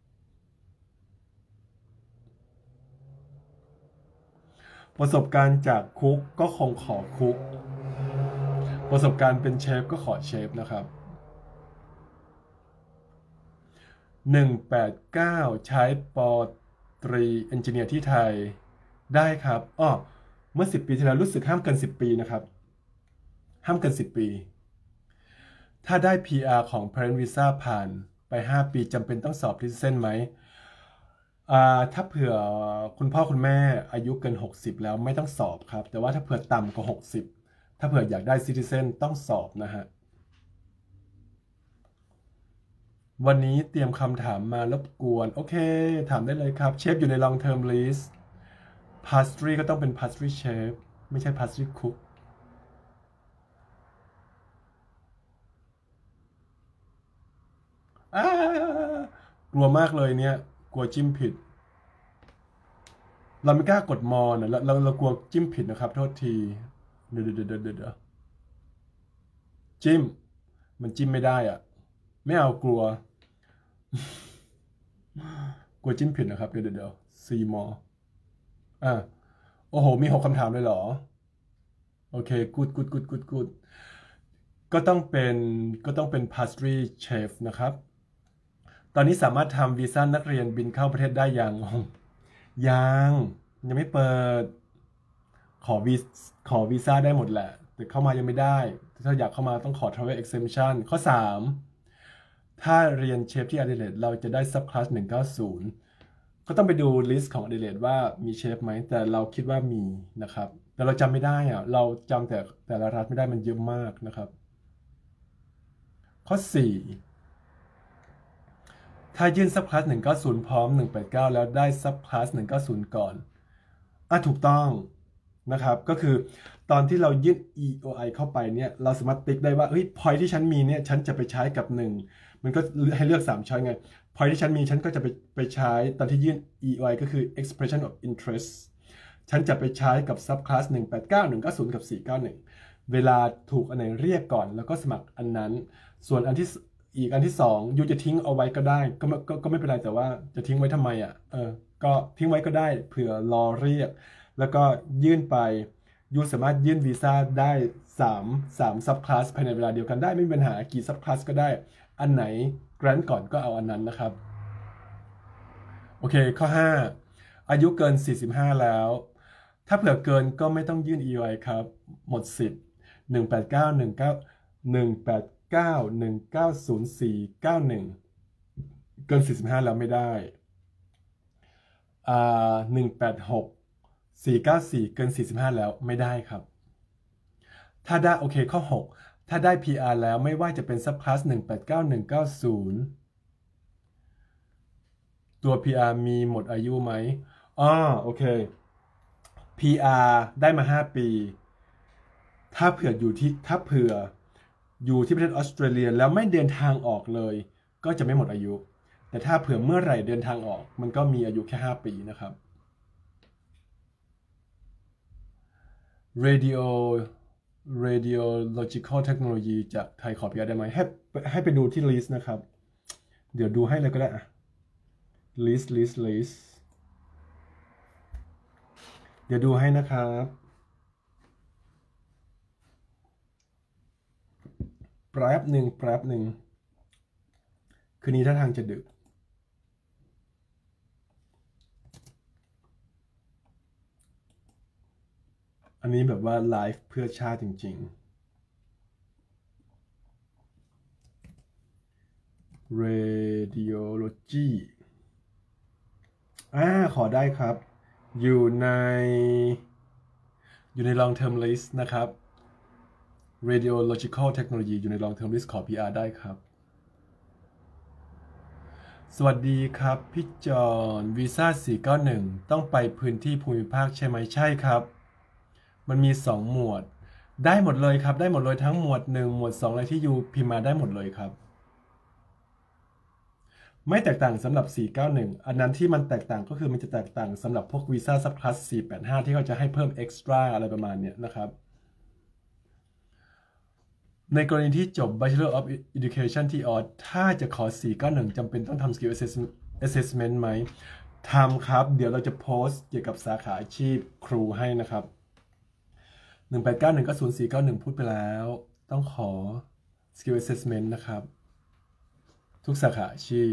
ประสบการณ์จากคุกก็คงขอคุกประสบการณ์เป็นเชฟก็ขอเชฟนะครับ189ใช้ปตรีเอนจิเนียร์ที่ไทยได้ครับเมื่อ10 ปีที่แล้วรู้สึกห้ามเกิน10 ปีนะครับห้ามเกิน10 ปีถ้าได้ PR ของ Parent Visa ผ่านไป5 ปีจำเป็นต้องสอบ Citizen ไหมถ้าเผื่อคุณพ่อคุณแม่อายุเกิน60แล้วไม่ต้องสอบครับแต่ว่าถ้าเผื่อต่ำกว่า60ถ้าเผื่ออยากได้ Citizen ต้องสอบนะฮะวันนี้เตรียมคำถามมารบกวนโอเคถามได้เลยครับเชฟอยู่ใน long term list pastry ก็ต้องเป็น pastry chef ไม่ใช่ pastry cook กลัวมากเลยเนี่ยกลัวจิ้มผิดเราไม่กล้ากดมอนะเรากลัวจิ้มผิดนะครับโทษทีเดี๋ยวจิ้มมันจิ้มไม่ได้อ่ะไม่เอากลัวจิ้มผิดนะครับเดี๋ยวซีมอโอ้โหมี6คำถามเลยเหรอโอเคกูดก็ต้องเป็น pastry chef นะครับตอนนี้สามารถทำวีซ่านักเรียนบินเข้าประเทศได้ยังไม่เปิดขอวีซ่าได้หมดแหละแต่เข้ามายังไม่ได้ถ้าอยากเข้ามาต้องขอ travel exemption ข้อ3ถ้าเรียนเชฟที่ Adelaide เราจะได้ subclass 190ก็ต้องไปดูลิสต์ของ Adelaide ว่ามีเชฟไหมแต่เราคิดว่ามีนะครับแต่เราจำไม่ได้เราจำแต่ละรัฐไม่ได้มันเยอะมากนะครับข้อ4ถ้ายื่น subclass 190พร้อม189แล้วได้ subclass 190ก่อนถูกต้องนะครับก็คือตอนที่เรายื่น EOI เข้าไปเนี่ยเราสามารถติ๊กได้ว่าpoint ที่ฉันมีเนี่ยฉันจะไปใช้กับ1มันก็ให้เลือก3ช้อยไง point ที่ฉันมีฉันก็จะไปใช้ตอนที่ยื่น EOI ก็คือ expression of interest ฉันจะไปใช้กับ subclass 189 190กับ491เวลาถูกอันไหนเรียกก่อนแล้วก็สมัครอันนั้นส่วนอันที่2ยูจะทิ้งเอาไว้ก็ได้ก็ไม่เป็นไรแต่ว่าจะทิ้งไว้ทำไมก็ทิ้งไว้ก็ได้เผื่อรอเรียกแล้วก็ยื่นไปยูสามารถยื่นวีซ่าได้3ซับคลาสภายในเวลาเดียวกันได้ไม่มีปัญหากี่ซับคลาสก็ได้อันไหนแกรนต์ก่อนก็เอาอันนั้นนะครับโอเคข้อ5อายุเกิน45แล้วถ้าเผื่อเกินก็ไม่ต้องยื่น EOI ครับหมดสิทธิ์18919019041เกิน45แล้วไม่ได้186 494เกิน45แล้วไม่ได้ครับถ้าได้โอเคข้อ6ถ้าได้ PR แล้วไม่ว่าจะเป็น subclass 189 190ตัว PR มีหมดอายุไหมโอเค PR ได้มา5 ปีถ้าเผื่ออยู่ที่ประเทศออสเตรเลียแล้วไม่เดินทางออกเลยก็จะไม่หมดอายุแต่ถ้าเผื่อเมื่อไหร่เดินทางออกมันก็มีอายุแค่5 ปีนะครับ Radiological Technology จากไทยขอ PR ได้ไหมให้ไปดูที่ list นะครับเดี๋ยวดูให้เลยก็ได้list เดี๋ยวดูให้นะครับแป๊บหนึ่งคืนนี้ท่าทางจะดึกอันนี้แบบว่าไลฟ์เพื่อชาติจริงๆ Radiology ขอได้ครับอยู่ใน long term list นะครับ Radiological Technology อยู่ใน long term list ขอ PR ได้ครับสวัสดีครับพี่จอนวีซ่า491ต้องไปพื้นที่ภูมิภาคใช่ไหมใช่ครับมันมี2 หมวดได้หมดเลยครับได้หมดเลยทั้งหมวด1หมวด2อะไรที่ยูพิมพ์มาได้หมดเลยครับไม่แตกต่างสำหรับ491อันนั้นที่มันแตกต่างก็คือมันจะแตกต่างสำหรับพวกวีซ่าซับคลาส485ที่เขาจะให้เพิ่มเอ็กซ์ตร้าอะไรประมาณเนี้ยนะครับในกรณีที่จบ Bachelor of Education ที่ออสถ้าจะขอ491จำเป็นต้องทำ Skill Assessment ไหมทำครับเดี๋ยวเราจะโพสต์เกี่ยวกับสาขาอาชีพครูให้นะครับ1891ก็0491พูดไปแล้วต้องขอ Skill Assessment นะครับทุกสาขาอาชีพ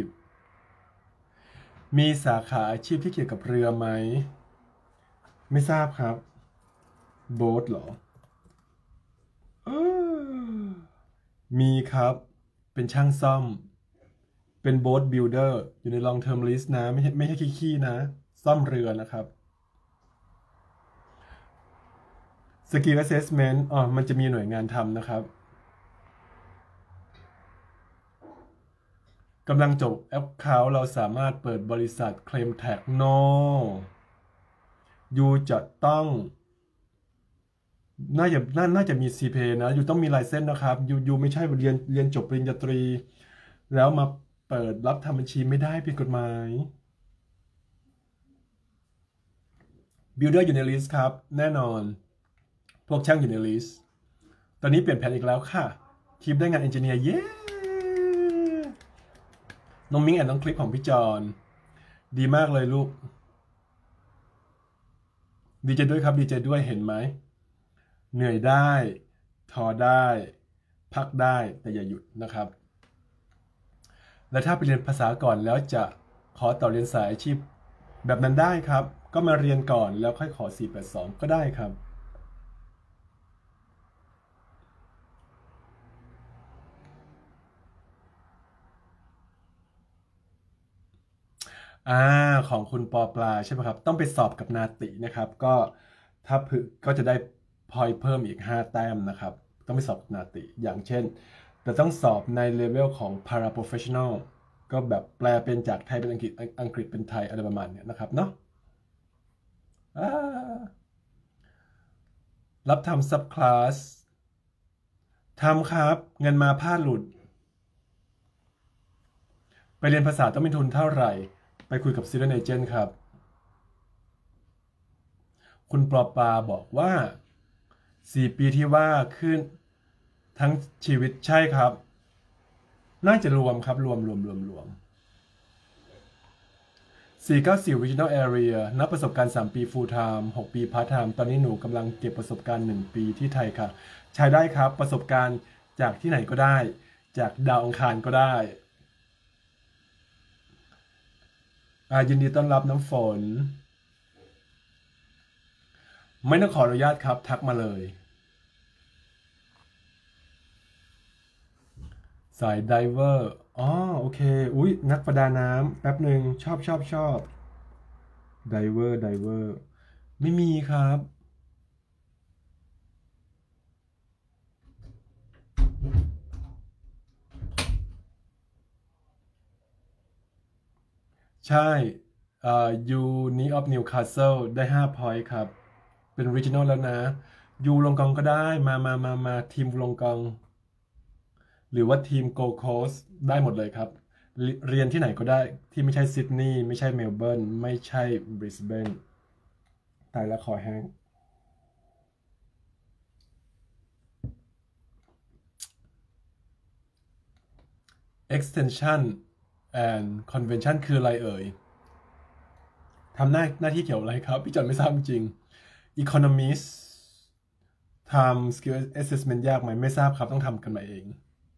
มีสาขาอาชีพที่เกี่ยวกับเรือไหมไม่ทราบครับโบ๊ทเหรอมีครับเป็นช่างซ่อมเป็นโบ๊ทบิลเดอร์อยู่ใน long term list นะไม่ใช่ขี้ๆนะซ่อมเรือนะครับ Skill Assessment มันจะมีหน่วยงานทำนะครับกำลังจบแอปเขาเราสามารถเปิดบริษัท Claim Tag No ยูจะต้องน่าจะมี CPA นะยูต้องมีไลเซนส์นะครับยูไม่ใช่เรียนจบปริญญาตรีแล้วมาเปิดรับทำบัญชีไม่ได้ผิดกฎหมาย Builder อยู่ในลิสต์ครับแน่นอนพวกช่างอยู่ในลิสต์ตอนนี้เปลี่ยนแผนอีกแล้วค่ะทีมได้งานเอนจิเนียร์เย้น้องมิ้งแอนน้องคลิปของพี่จอนดีมากเลยลูกดีใจด้วยครับดีใจด้วยเห็นไหมเหนื่อยได้ท้อได้พักได้แต่อย่าหยุดนะครับและถ้าไปเรียนภาษาก่อนแล้วจะขอต่อเรียนสายอาชีพแบบนั้นได้ครับก็มาเรียนก่อนแล้วค่อยขอ482ก็ได้ครับของคุณปอปลาใช่ไหมครับต้องไปสอบกับนาตินะครับก็ถ้าก็จะได้พอยต์เพิ่มอีก5แต้มนะครับต้องไปสอบกับนาติอย่างเช่นเราต้องสอบในเลเวลของ para professional ก็แบบแปลเป็นจากไทยเป็นอังกฤษอังกฤษเป็นไทยอะไรประมาณนี้นะครับเนาะรับทำซับคลาสทำครับเงินมาพลาดหลุดไปเรียนภาษาต้องมีทุนเท่าไหร่ไปคุยกับ Student Agent ครับคุณปอปาบอกว่า4 ปีที่ว่าขึ้นทั้งชีวิตใช่ครับน่าจะรวมครับรวม494 Regional Area นับประสบการณ์3 ปี Full Time 6 ปี Part Time ตอนนี้หนูกำลังเก็บประสบการณ์1 ปีที่ไทยค่ะใช้ได้ครับประสบการณ์จากที่ไหนก็ได้จากดาวอังคารก็ได้ยินดีต้อนรับน้ำฝนไม่ต้องขออนุญาตครับทักมาเลยสายไดเวอร์โอเคอุ๊ยนักประดาน้ำแป๊บหนึ่งชอบไดเวอร์ไม่มีครับใช่Uni of Newcastle ได้5 point ครับเป็น Regional แล้วนะยูลงกองก็ได้มาทีมลงกองหรือว่าทีม Gold Coast ได้หมดเลยครับเรียนที่ไหนก็ได้ที่ไม่ใช่ซิดนีย์ไม่ใช่เมลเบิร์นไม่ใช่บริสเบนตายแล้วคอแห้ง extension and convention คืออะไรเอ่ยทำหน้าที่เกี่ยวอะไรครับพี่จอนไม่ทราบจริง economist ทำ skill assessment ยากไหมไม่ทราบครับต้องทำกันมาเอง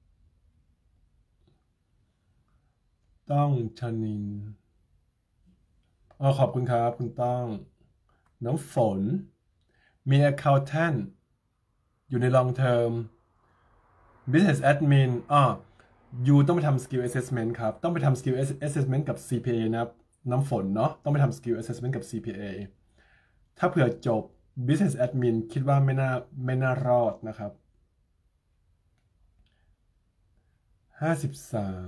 ต้องชนินขอบคุณครับคุณต้องน้ำฝนมี accountant อยู่ใน long term business adminยูต้องไปทำ skill assessment ครับต้องไปทำ skill assessment กับ CPA นะครับน้ำฝนเนาะต้องไปทำ skill assessment กับ CPA ถ้าเผื่อจบ business admin คิดว่าไม่น่ารอดนะครับ53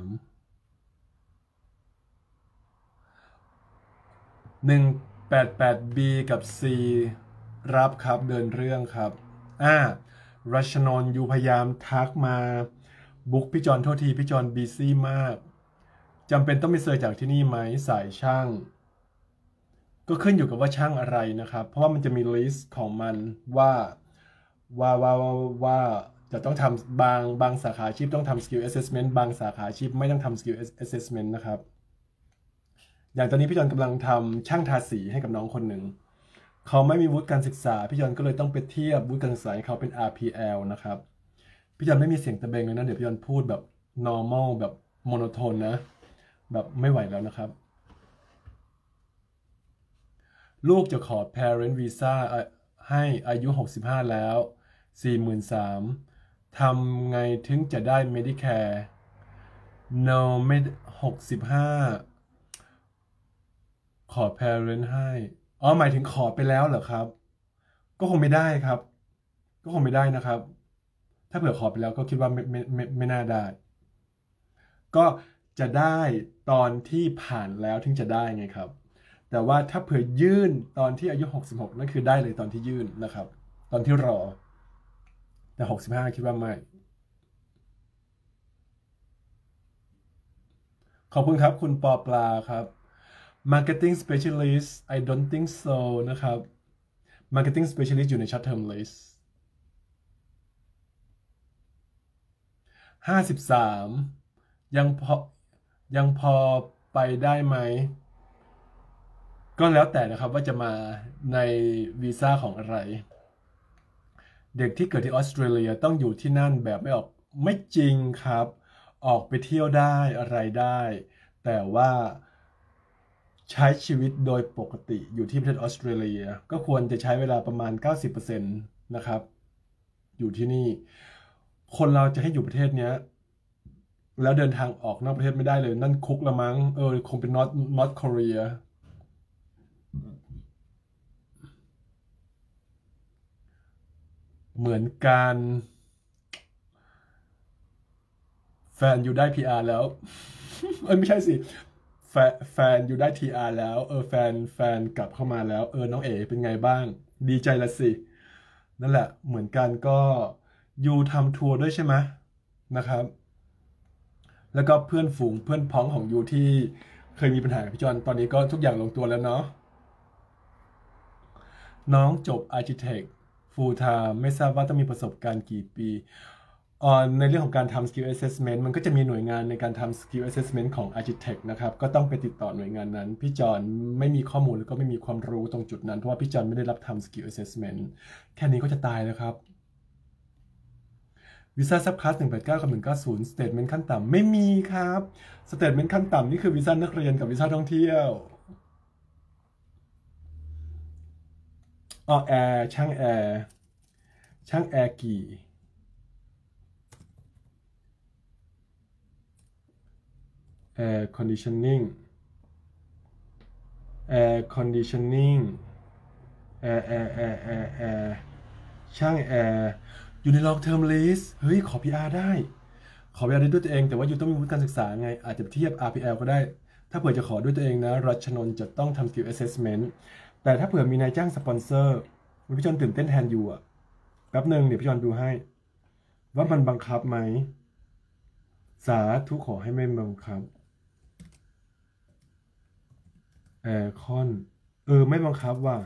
188B กับ C รับครับเดินเรื่องครับรัชนนท์ยูพยายามทักมาบุ๊กพี่จอนโทษทีพี่จอนบีซี่มากจำเป็นต้องไปเสิร์ชจากที่นี่ไหมสายช่างก็ขึ้นอยู่กับว่าช่างอะไรนะครับเพราะว่ามันจะมีลิสต์ของมันว่าว่าว่าว่าว่าจะต้องทำบางสาขาอาชีพต้องทำ skill assessment บางสาขาอาชีพไม่ต้องทำ skill assessment นะครับอย่างตอนนี้พี่จอนกำลังทำช่างทาสีให้กับน้องคนหนึ่งเขาไม่มีวุฒิการศึกษาพี่จอนก็เลยต้องไปเทียบวุฒิการศึกษาให้เขาเป็น RPL นะครับพี่จอนไม่มีเสียงตะเบงเลยนะเดี๋ยวพี่จอนพูดแบบ normal แบบ monotone นะแบบไม่ไหวแล้วนะครับลูกจะขอ parent visa ให้อายุ65แล้ว 43,000ทำไงถึงจะได้ Medicare no ไม่65ขอ parent ให้หมายถึงขอไปแล้วเหรอครับก็คงไม่ได้ครับก็คงไม่ได้นะครับถ้าเผื่อขอไปแล้วก็คิดว่าไม่น่าได้ก็จะได้ตอนที่ผ่านแล้วถึงจะได้ไงครับแต่ว่าถ้าเผื่อยื่นตอนที่อายุ66นั่นคือได้เลยตอนที่ยื่นนะครับตอนที่รอแต่65คิดว่าไม่ขอบคุณครับคุณปอปลาครับ Marketing Specialist I don't think so นะครับ Marketing Specialist อยู่ใน Short Term List 53ยังพอไปได้ไหมก็แล้วแต่นะครับว่าจะมาในวีซ่าของอะไรเด็กที่เกิดที่ออสเตรเลียต้องอยู่ที่นั่นแบบไม่จริงครับออกไปเที่ยวได้อะไรได้แต่ว่าใช้ชีวิตโดยปกติอยู่ที่ประเทศออสเตรเลียก็ควรจะใช้เวลาประมาณ 90% นะครับอยู่ที่นี่คนเราจะให้อยู่ประเทศเนี้ยแล้วเดินทางออกนอกประเทศไม่ได้เลยนั่นคุกละมั้งคงเป็นNorth Koreaเหมือนกันแฟนอยู่ได้ PR แล้วไม่ใช่สิแฟนอยู่ได้ TR แล้วแฟนกลับเข้ามาแล้วน้องเอ๋เป็นไงบ้างดีใจละสินั่นแหละเหมือนกันก็ยูทำทัวร์ด้วยใช่ไหมนะครับแล้วก็เพื่อนฝูงเพื่อนพ้องของยูที่เคยมีปัญหากับพี่จอนตอนนี้ก็ทุกอย่างลงตัวแล้วเนาะน้องจบ Architect Full Time ไม่ทราบว่าต้องมีประสบการณ์กี่ปีในเรื่องของการทำ Skill Assessment มันก็จะมีหน่วยงานในการทำ Skill Assessment ของ Architect นะครับก็ต้องไปติดต่อหน่วยงานนั้นพี่จอนไม่มีข้อมูลแล้วก็ไม่มีความรู้ตรงจุดนั้นเพราะว่าพี่จอนไม่ได้รับทำ Skill Assessment แค่นี้ก็จะตายแล้วครับวีซ่าซับคลาส189กับ190 Statement ขั้นต่ำไม่มีครับ Statement ขั้นต่ำนี่คือวีซ่านักเรียนกับวีซ่าท่องเที่ยวแอร์ช่างแอร์กี่Air Conditioning Air Conditioning Air ช่างแอร์อยู่ใน Long Term List เฮ้ยขอ PR ได้ขอ PR ได้ด้วยตัวเองแต่ว่าอยู่ต้องมีวุฒิการศึกษาไงอาจจะเทียบ RPL ก็ได้ถ้าเผื่อจะขอด้วยตัวเองนะรัชนนท์จะต้องทำ Skill Assessment แต่ถ้าเผื่อมีนายจ้างสปอนเซอร์พี่จอนตื่นเต้นแทนอยู่อ่ะแป๊บหนึ่งเดี๋ยวพี่จอนดูให้ว่ามันบังคับไหมสาธุขอให้ไม่บังคับแอร์คอนไม่บังคับว่ะ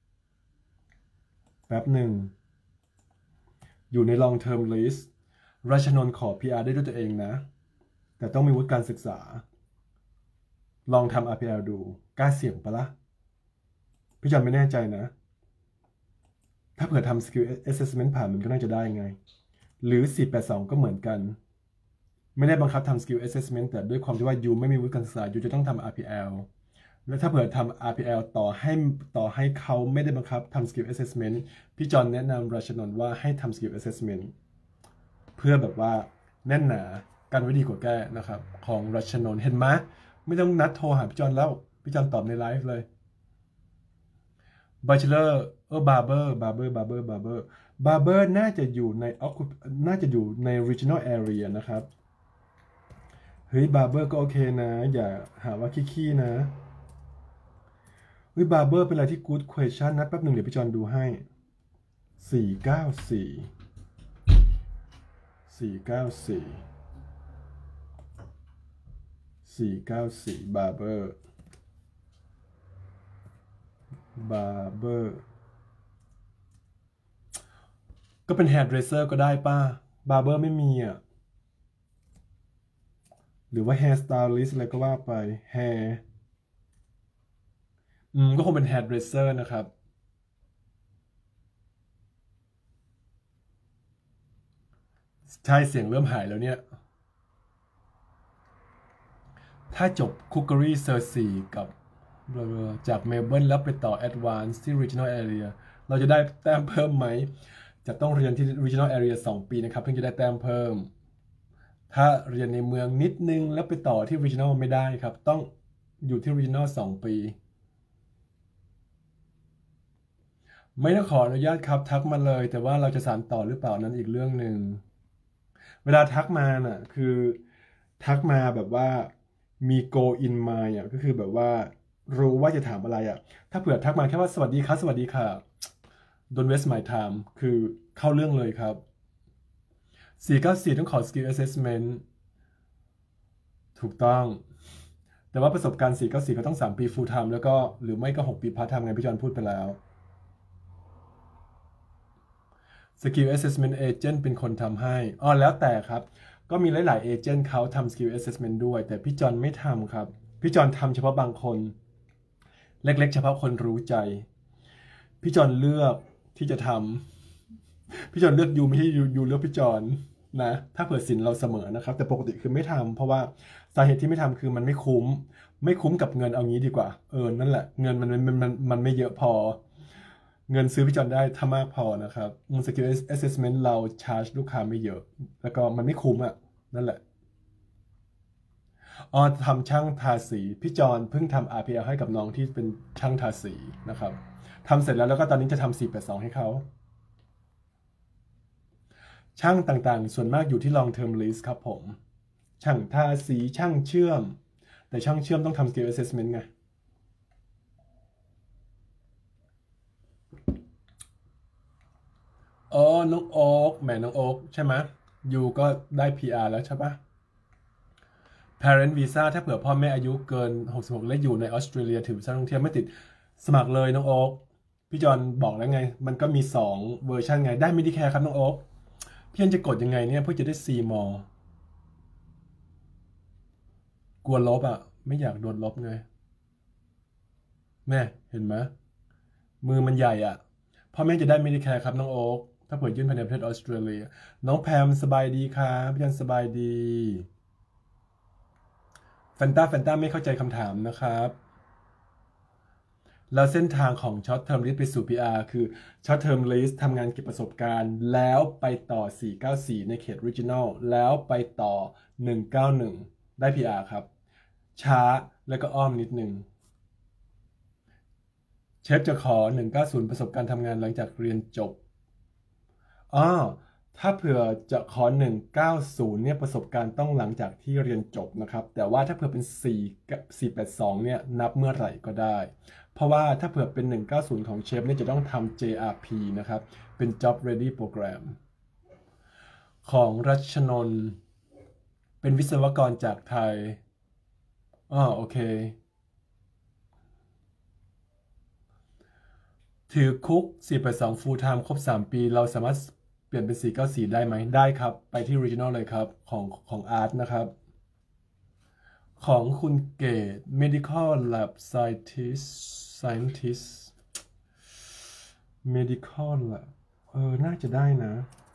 แป๊บหนึ่งอยู่ใน long term list รัชนนท์ขอ PR ได้ด้วยตัวเองนะแต่ต้องมีวุฒิการศึกษาลองทำ RPL ดูกล้าเสี่ยงปะละ่ะพี่จอนไม่แน่ใจนะถ้าเผื่อทำ skill assessment ผ่านมันก็น่าจะได้ไงหรือ482ก็เหมือนกันไม่ได้บังคับทำ skill assessment แต่ด้วยความที่ว่ายูไม่มีวุฒิการศึกษายูจะต้องทำ RPL แล้วถ้าเผื่อทำ RPL ต่อให้เขาไม่ได้บังคับทำ skill assessment พี่จอนแนะนำราชนนท์ว่าให้ทำ skill assessment เพื่อแบบว่าแน่นหนากันไว้ดีกว่าแก้นะครับของรัชนนท์เห็นไหมไม่ต้องนัดโทรหาพี่จอนแล้วพี่จอนตอบในไลฟ์เลย Bachelor Barber น่าจะอยู่ใน regional area นะครับเฮ้ย Barber ก็โอเคนะอย่าหาว่าขี้ๆนะเฮ้ย Barber เป็นอะไรที่ good question นะแป๊บหนึ่งเดี๋ยวพี่จอนดูให้494 494 barber ก็เป็น hairdresser ก็ได้ป้า barber ไม่มีอ่ะหรือว่า hair stylist อะไรก็ว่าไป hair ก็คงเป็น hairdresser นะครับใช่เสียงเริ่มหายแล้วเนี่ยถ้าจบ Cookery Search 4กับจากเมลเบิร์นแล้วไปต่อ Advance ที่ Regional Area เราจะได้แต้มเพิ่มไหมจะต้องเรียนที่ Regional Area 2 ปีนะครับถึงจะได้แต้มเพิ่มถ้าเรียนในเมืองนิดนึงแล้วไปต่อที่ Regional ไม่ได้ครับต้องอยู่ที่ Regional 2 ปีไม่ต้องขออนุญาตครับทักมาเลยแต่ว่าเราจะสานต่อหรือเปล่านั้นอีกเรื่องหนึ่งเวลาทักมาน่ะคือทักมาแบบว่ามี go in mind อ่ะก็คือแบบว่ารู้ว่าจะถามอะไรอ่ะถ้าเผื่อทักมาแค่ว่าสวัสดีครับสวัสดีค่ะ don't waste my time คือเข้าเรื่องเลยครับ494ต้องขอ skill assessment ถูกต้องแต่ว่าประสบการณ์494ก็ต้อง3 ปี full time แล้วก็หรือไม่ก็6 ปี part time ไงพี่จอนพูดไปแล้ว skill assessment agent เป็นคนทำให้แล้วแต่ครับก็มีหลายๆเอเจนต์เขาทำ skill assessment ด้วยแต่พี่จอนไม่ทำครับพี่จอนทำเฉพาะบางคนเล็กๆเฉพาะคนรู้ใจพี่จอนเลือกที่จะทำพี่จอนเลือกยูไม่ใช่ยูเลือกพี่จอนนะถ้าเผื่อสินเราเสมอนะครับแต่ปกติคือไม่ทำเพราะว่าสาเหตุที่ไม่ทำคือมันไม่คุ้มกับเงินเอางี้ดีกว่านั่นแหละเงินมันไม่เยอะพอเงินซื้อพี่จอนได้ถ้ามากพอนะครับskill assessment เราชาร์จลูกค้าไม่เยอะแล้วก็มันไม่คุ้มอ่ะนั่นแหละทำช่างทาสีพี่จอนเพิ่งทำ RPL ให้กับน้องที่เป็นช่างทาสีนะครับทำเสร็จแล้วก็ตอนนี้จะทำ482ให้เขาช่างต่างๆส่วนมากอยู่ที่ long term lease ครับผมช่างทาสีช่างเชื่อมแต่ช่างเชื่อมต้องทำ skill assessment ไงน้องโอ๊กแหมน้องโอ๊กใช่ไหมยูก็ได้ PR แล้วใช่ปะ Parent Visa ถ้าเผื่อพ่อแม่อายุเกิน66และอยู่ในออสเตรเลียถือวีซ่าท่องเที่ยวไม่ติดสมัครเลยน้องโอ๊กพี่จอนบอกแล้วไงมันก็มี2เวอร์ชันไงได้ Medicare ครับน้องโอ๊กพี่จะกดยังไงเนี่ยเพื่อจะได้ C more กลัวลบอ่ะไม่อยากโดนลบไงแม่เห็นไหมมือมันใหญ่อ่ะพ่อแม่จะได้ Medicare ครับน้องโอ๊กถ้าเปิดยื่นภายในประเทศออสเตรเลียน้องแพมสบายดีครับพี่จอนสบายดีแฟนต้าไม่เข้าใจคำถามนะครับแล้วเส้นทางของ Short Term Lease ไปสู่ PR คือ Short Term Lease ทำงานเก็บประสบการณ์แล้วไปต่อ494ในเขต Regional แล้วไปต่อ191ได้ PR ครับช้าแล้วก็อ้อมนิดนึงเชฟจะขอ190ประสบการณ์ทำงานหลังจากเรียนจบถ้าเผื่อจะขอ190เนี่ยประสบการณ์ต้องหลังจากที่เรียนจบนะครับแต่ว่าถ้าเผื่อเป็น482เนี่ยนับเมื่อไหร่ก็ได้เพราะว่าถ้าเผื่อเป็น190ของเชฟเนี่ยจะต้องทำ JRP นะครับเป็น Job Ready Program ของรัชนนท์เป็นวิศวกรจากไทยโอเคถือคุก482 full time ครบ3 ปีเราสามารถเปลี่ยนเป็น494ได้ไหมได้ครับไปที่ Regional เลยครับของ Art นะครับของคุณเกต Medical Lab Scientist Medical Lab น่าจะได้นะ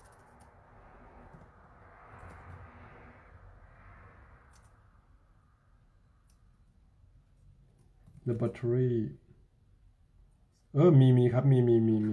Laboratory มีครับมี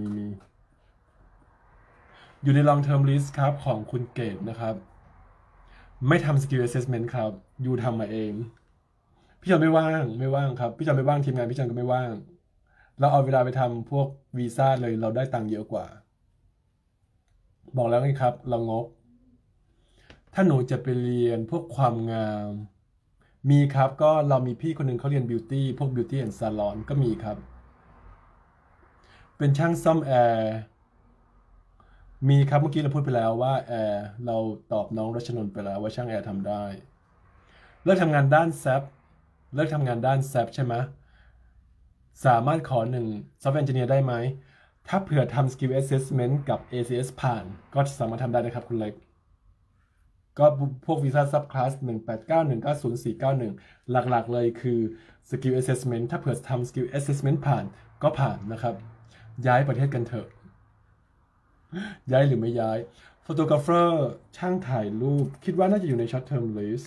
อยู่ใน long term list ครับของคุณเกตนะครับไม่ทำ skill assessment ครับยูทำมาเองพี่จอนไม่ว่างครับพี่จอนไม่ว่างทีมงานพี่จอนก็ไม่ว่างเราเอาเวลาไปทำพวกวีซ่าเลยเราได้ตังค์เยอะกว่าบอกแล้วไงครับเรางกถ้าหนูจะไปเรียนพวกความงามมีครับก็เรามีพี่คนหนึ่งเขาเรียนบิวตี้พวก beauty and salon ก็มีครับเป็นช่างซ่อมแอร์มีครับเมื่อกี้เราพูดไปแล้วว่าแอร์เราตอบน้องรัชนนท์ไปแล้วว่าช่างแอร์ทำได้เลิกทำงานด้านแซปเลิกทำงานด้านแซปใช่ไหมสามารถขอหนึ่ง Software Engineer ได้ไหมถ้าเผื่อทำ Skill Assessment กับ ACS ผ่านก็สามารถทำได้นะครับคุณเล็กก็พวกวีซ่าซับคลาส189190491หลักๆเลยคือ Skill Assessment ถ้าเผื่อทำ Skill Assessment ผ่านก็ผ่านนะครับย้ายประเทศกันเถอะย้ายหรือไม่ย้าย Photographer ช่างถ่ายรูปคิดว่าน่าจะอยู่ใน Short Term List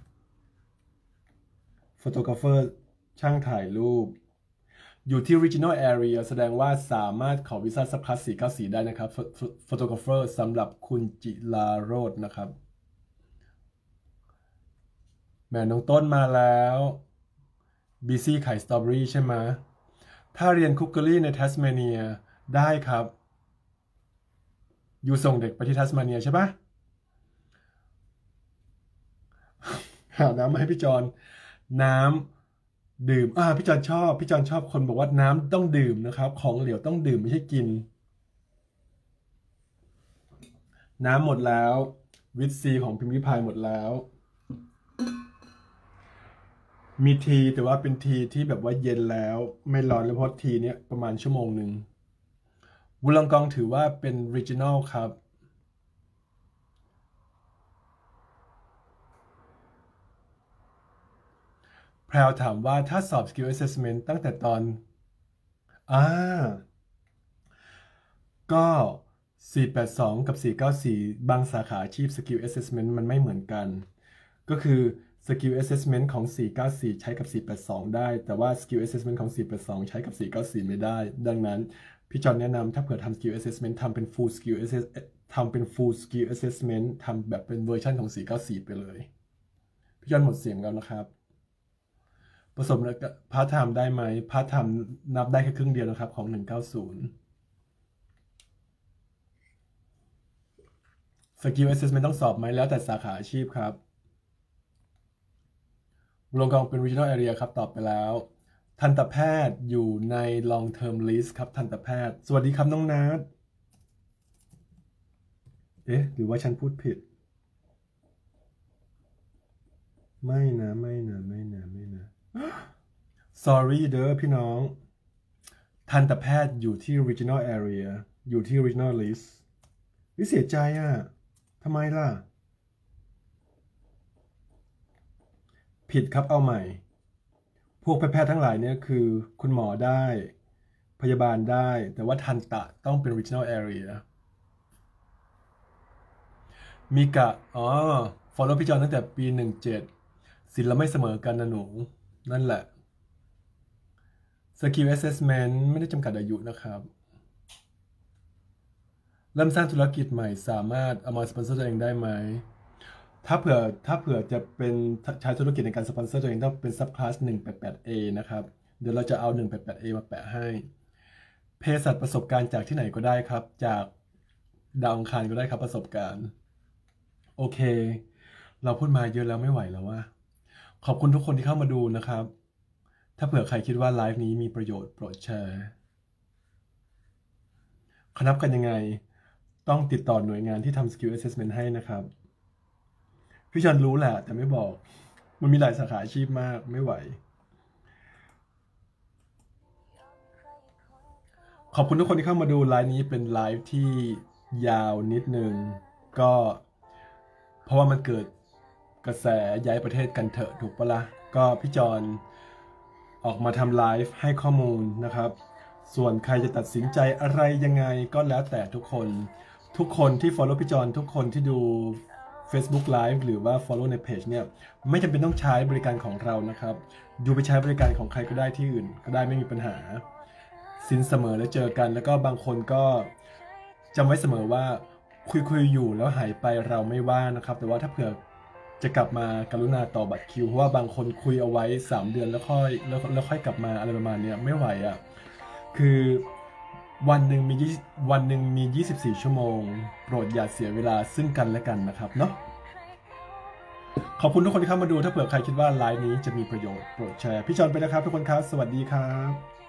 Photographer ช่างถ่ายรูปอยู่ที่ Regional Area แสดงว่าสามารถขอวีซ่าซับคลาส494ได้นะครับ Photographer สำหรับคุณจิลาโรจน์นะครับแม่น้องต้นมาแล้วบีซี่ขายสตรอเบอรี่ใช่ไหมถ้าเรียนคุกเกอรี่ในทัสเมเนียได้ครับอยู่ส่งเด็กไปที่ทัสเมเนียใช่ปะหาน้ำมาให้พี่จอนน้ำดื่มพี่จอนชอบพี่จอนชอบคนบอกว่าน้ำต้องดื่มนะครับของเหลวต้องดื่มไม่ใช่กินน้ำหมดแล้ววิตซีของพิมพ์ริพายหมดแล้วมีทีแต่ว่าเป็นทีที่แบบว่าเย็นแล้วไม่ร้อนเลยเพราะทีเนี้ยประมาณชั่วโมงหนึ่งวุลองกองถือว่าเป็น regional ครับแพรวถามว่าถ้าสอบ skill assessment ตั้งแต่ตอนอ่าก็482กับ494บางสาขาอาชีพ skill assessment มันไม่เหมือนกันก็คือ skill assessment ของ494ใช้กับ482ได้แต่ว่า skill assessment ของ482ใช้กับ494ไม่ได้ดังนั้นพี่จอนแนะนำถ้าเผื่อทำ skill assessment ทำเป็น full skill assessment ทำแบบเป็นเวอร์ชันของ494ไปเลยพี่จอนหมดเสียงแล้วนะครับผสมพาร์ทไทม์ได้ไหมพาร์ทไทม์นับได้แค่ครึ่งเดียวนะครับของ190สกิล assessment ต้องสอบไหมแล้วแต่สาขาอาชีพครับโรงกองเป็น regional area ครับตอบไปแล้วทันตแพทย์อยู่ใน long term list ครับทันตแพทย์สวัสดีครับน้องนัทเอ๊ะหรือว่าฉันพูดผิดไม่นะ sorry เด้อพี่น้องทันตแพทย์อยู่ที่ regional area อยู่ที่ regional list วิเสียใจอ่ะทำไมล่ะผิดครับเอาใหม่พวกแพทย์ทั้งหลายเนี่ยคือคุณหมอได้พยาบาลได้แต่ว่าทันตะต้องเป็น regional area มีกะfollow พี่จอนตั้งแต่ปี17ศิลป์เราไม่เสมอกันนะหนูนั่นแหละ skill assessment ไม่ได้จำกัดอายุนะครับเริ่มสร้างธุรกิจใหม่สามารถเอามาสปอนเซอร์ตัวเองได้ไหมถ้าเผื่อจะเป็นใช้ธุรกิจในการสปอนเซอร์ตัวเองต้องเป็นซับคลาส 188A นะครับเดี๋ยวเราจะเอา 188A มาแปะให้เภสัชประสบการณ์จากที่ไหนก็ได้ครับจากดาวอังคารก็ได้ครับประสบการณ์โอเคเราพูดมาเยอะแล้วไม่ไหวแล้วว่าขอบคุณทุกคนที่เข้ามาดูนะครับถ้าเผื่อใครคิดว่าไลฟ์นี้มีประโยชน์โปรดแชร์เขานับกันยังไงต้องติดต่อหน่วยงานที่ทำ Skill Assessment ให้นะครับพี่จอนรู้แหละแต่ไม่บอกมันมีหลายสาขาอาชีพมากไม่ไหวขอบคุณทุกคนที่เข้ามาดูไลฟ์นี้เป็นไลฟ์ที่ยาวนิดนึงก็เพราะว่ามันเกิดกระแสย้ายประเทศกันเถอะถูกปะละ่ะก็พี่จอนออกมาทำไลฟ์ให้ข้อมูลนะครับส่วนใครจะตัดสินใจอะไรยังไงก็แล้วแต่ทุกคนที่ follow พี่จอนทุกคนที่ดู Facebook Live หรือว่า follow ในเพจเนี่ยไม่จำเป็นต้องใช้บริการของเรานะครับดูไปใช้บริการของใครก็ได้ที่อื่นก็ได้ไม่มีปัญหาสินเสมอแล้วเจอกันแล้วก็บางคนก็จำไว้เสมอว่าคุยอยู่แล้วหายไปเราไม่ว่านะครับแต่ว่าถ้าเผื่อจะกลับมากรุณาต่อบัตรคิวเพราะว่าบางคนคุยเอาไว้3 เดือนแล้วค่อยกลับมาอะไรประมาณนี้ไม่ไหวอ่ะคือวันหนึ่งมี24 ชั่วโมงโปรดอย่าเสียเวลาซึ่งกันและกันนะครับเนาะขอบคุณทุกคนที่เข้ามาดูถ้าเผื่อใครคิดว่าไลฟ์นี้จะมีประโยชน์โปรดแชร์พี่จอนไปนะครับทุกคนครับสวัสดีครับ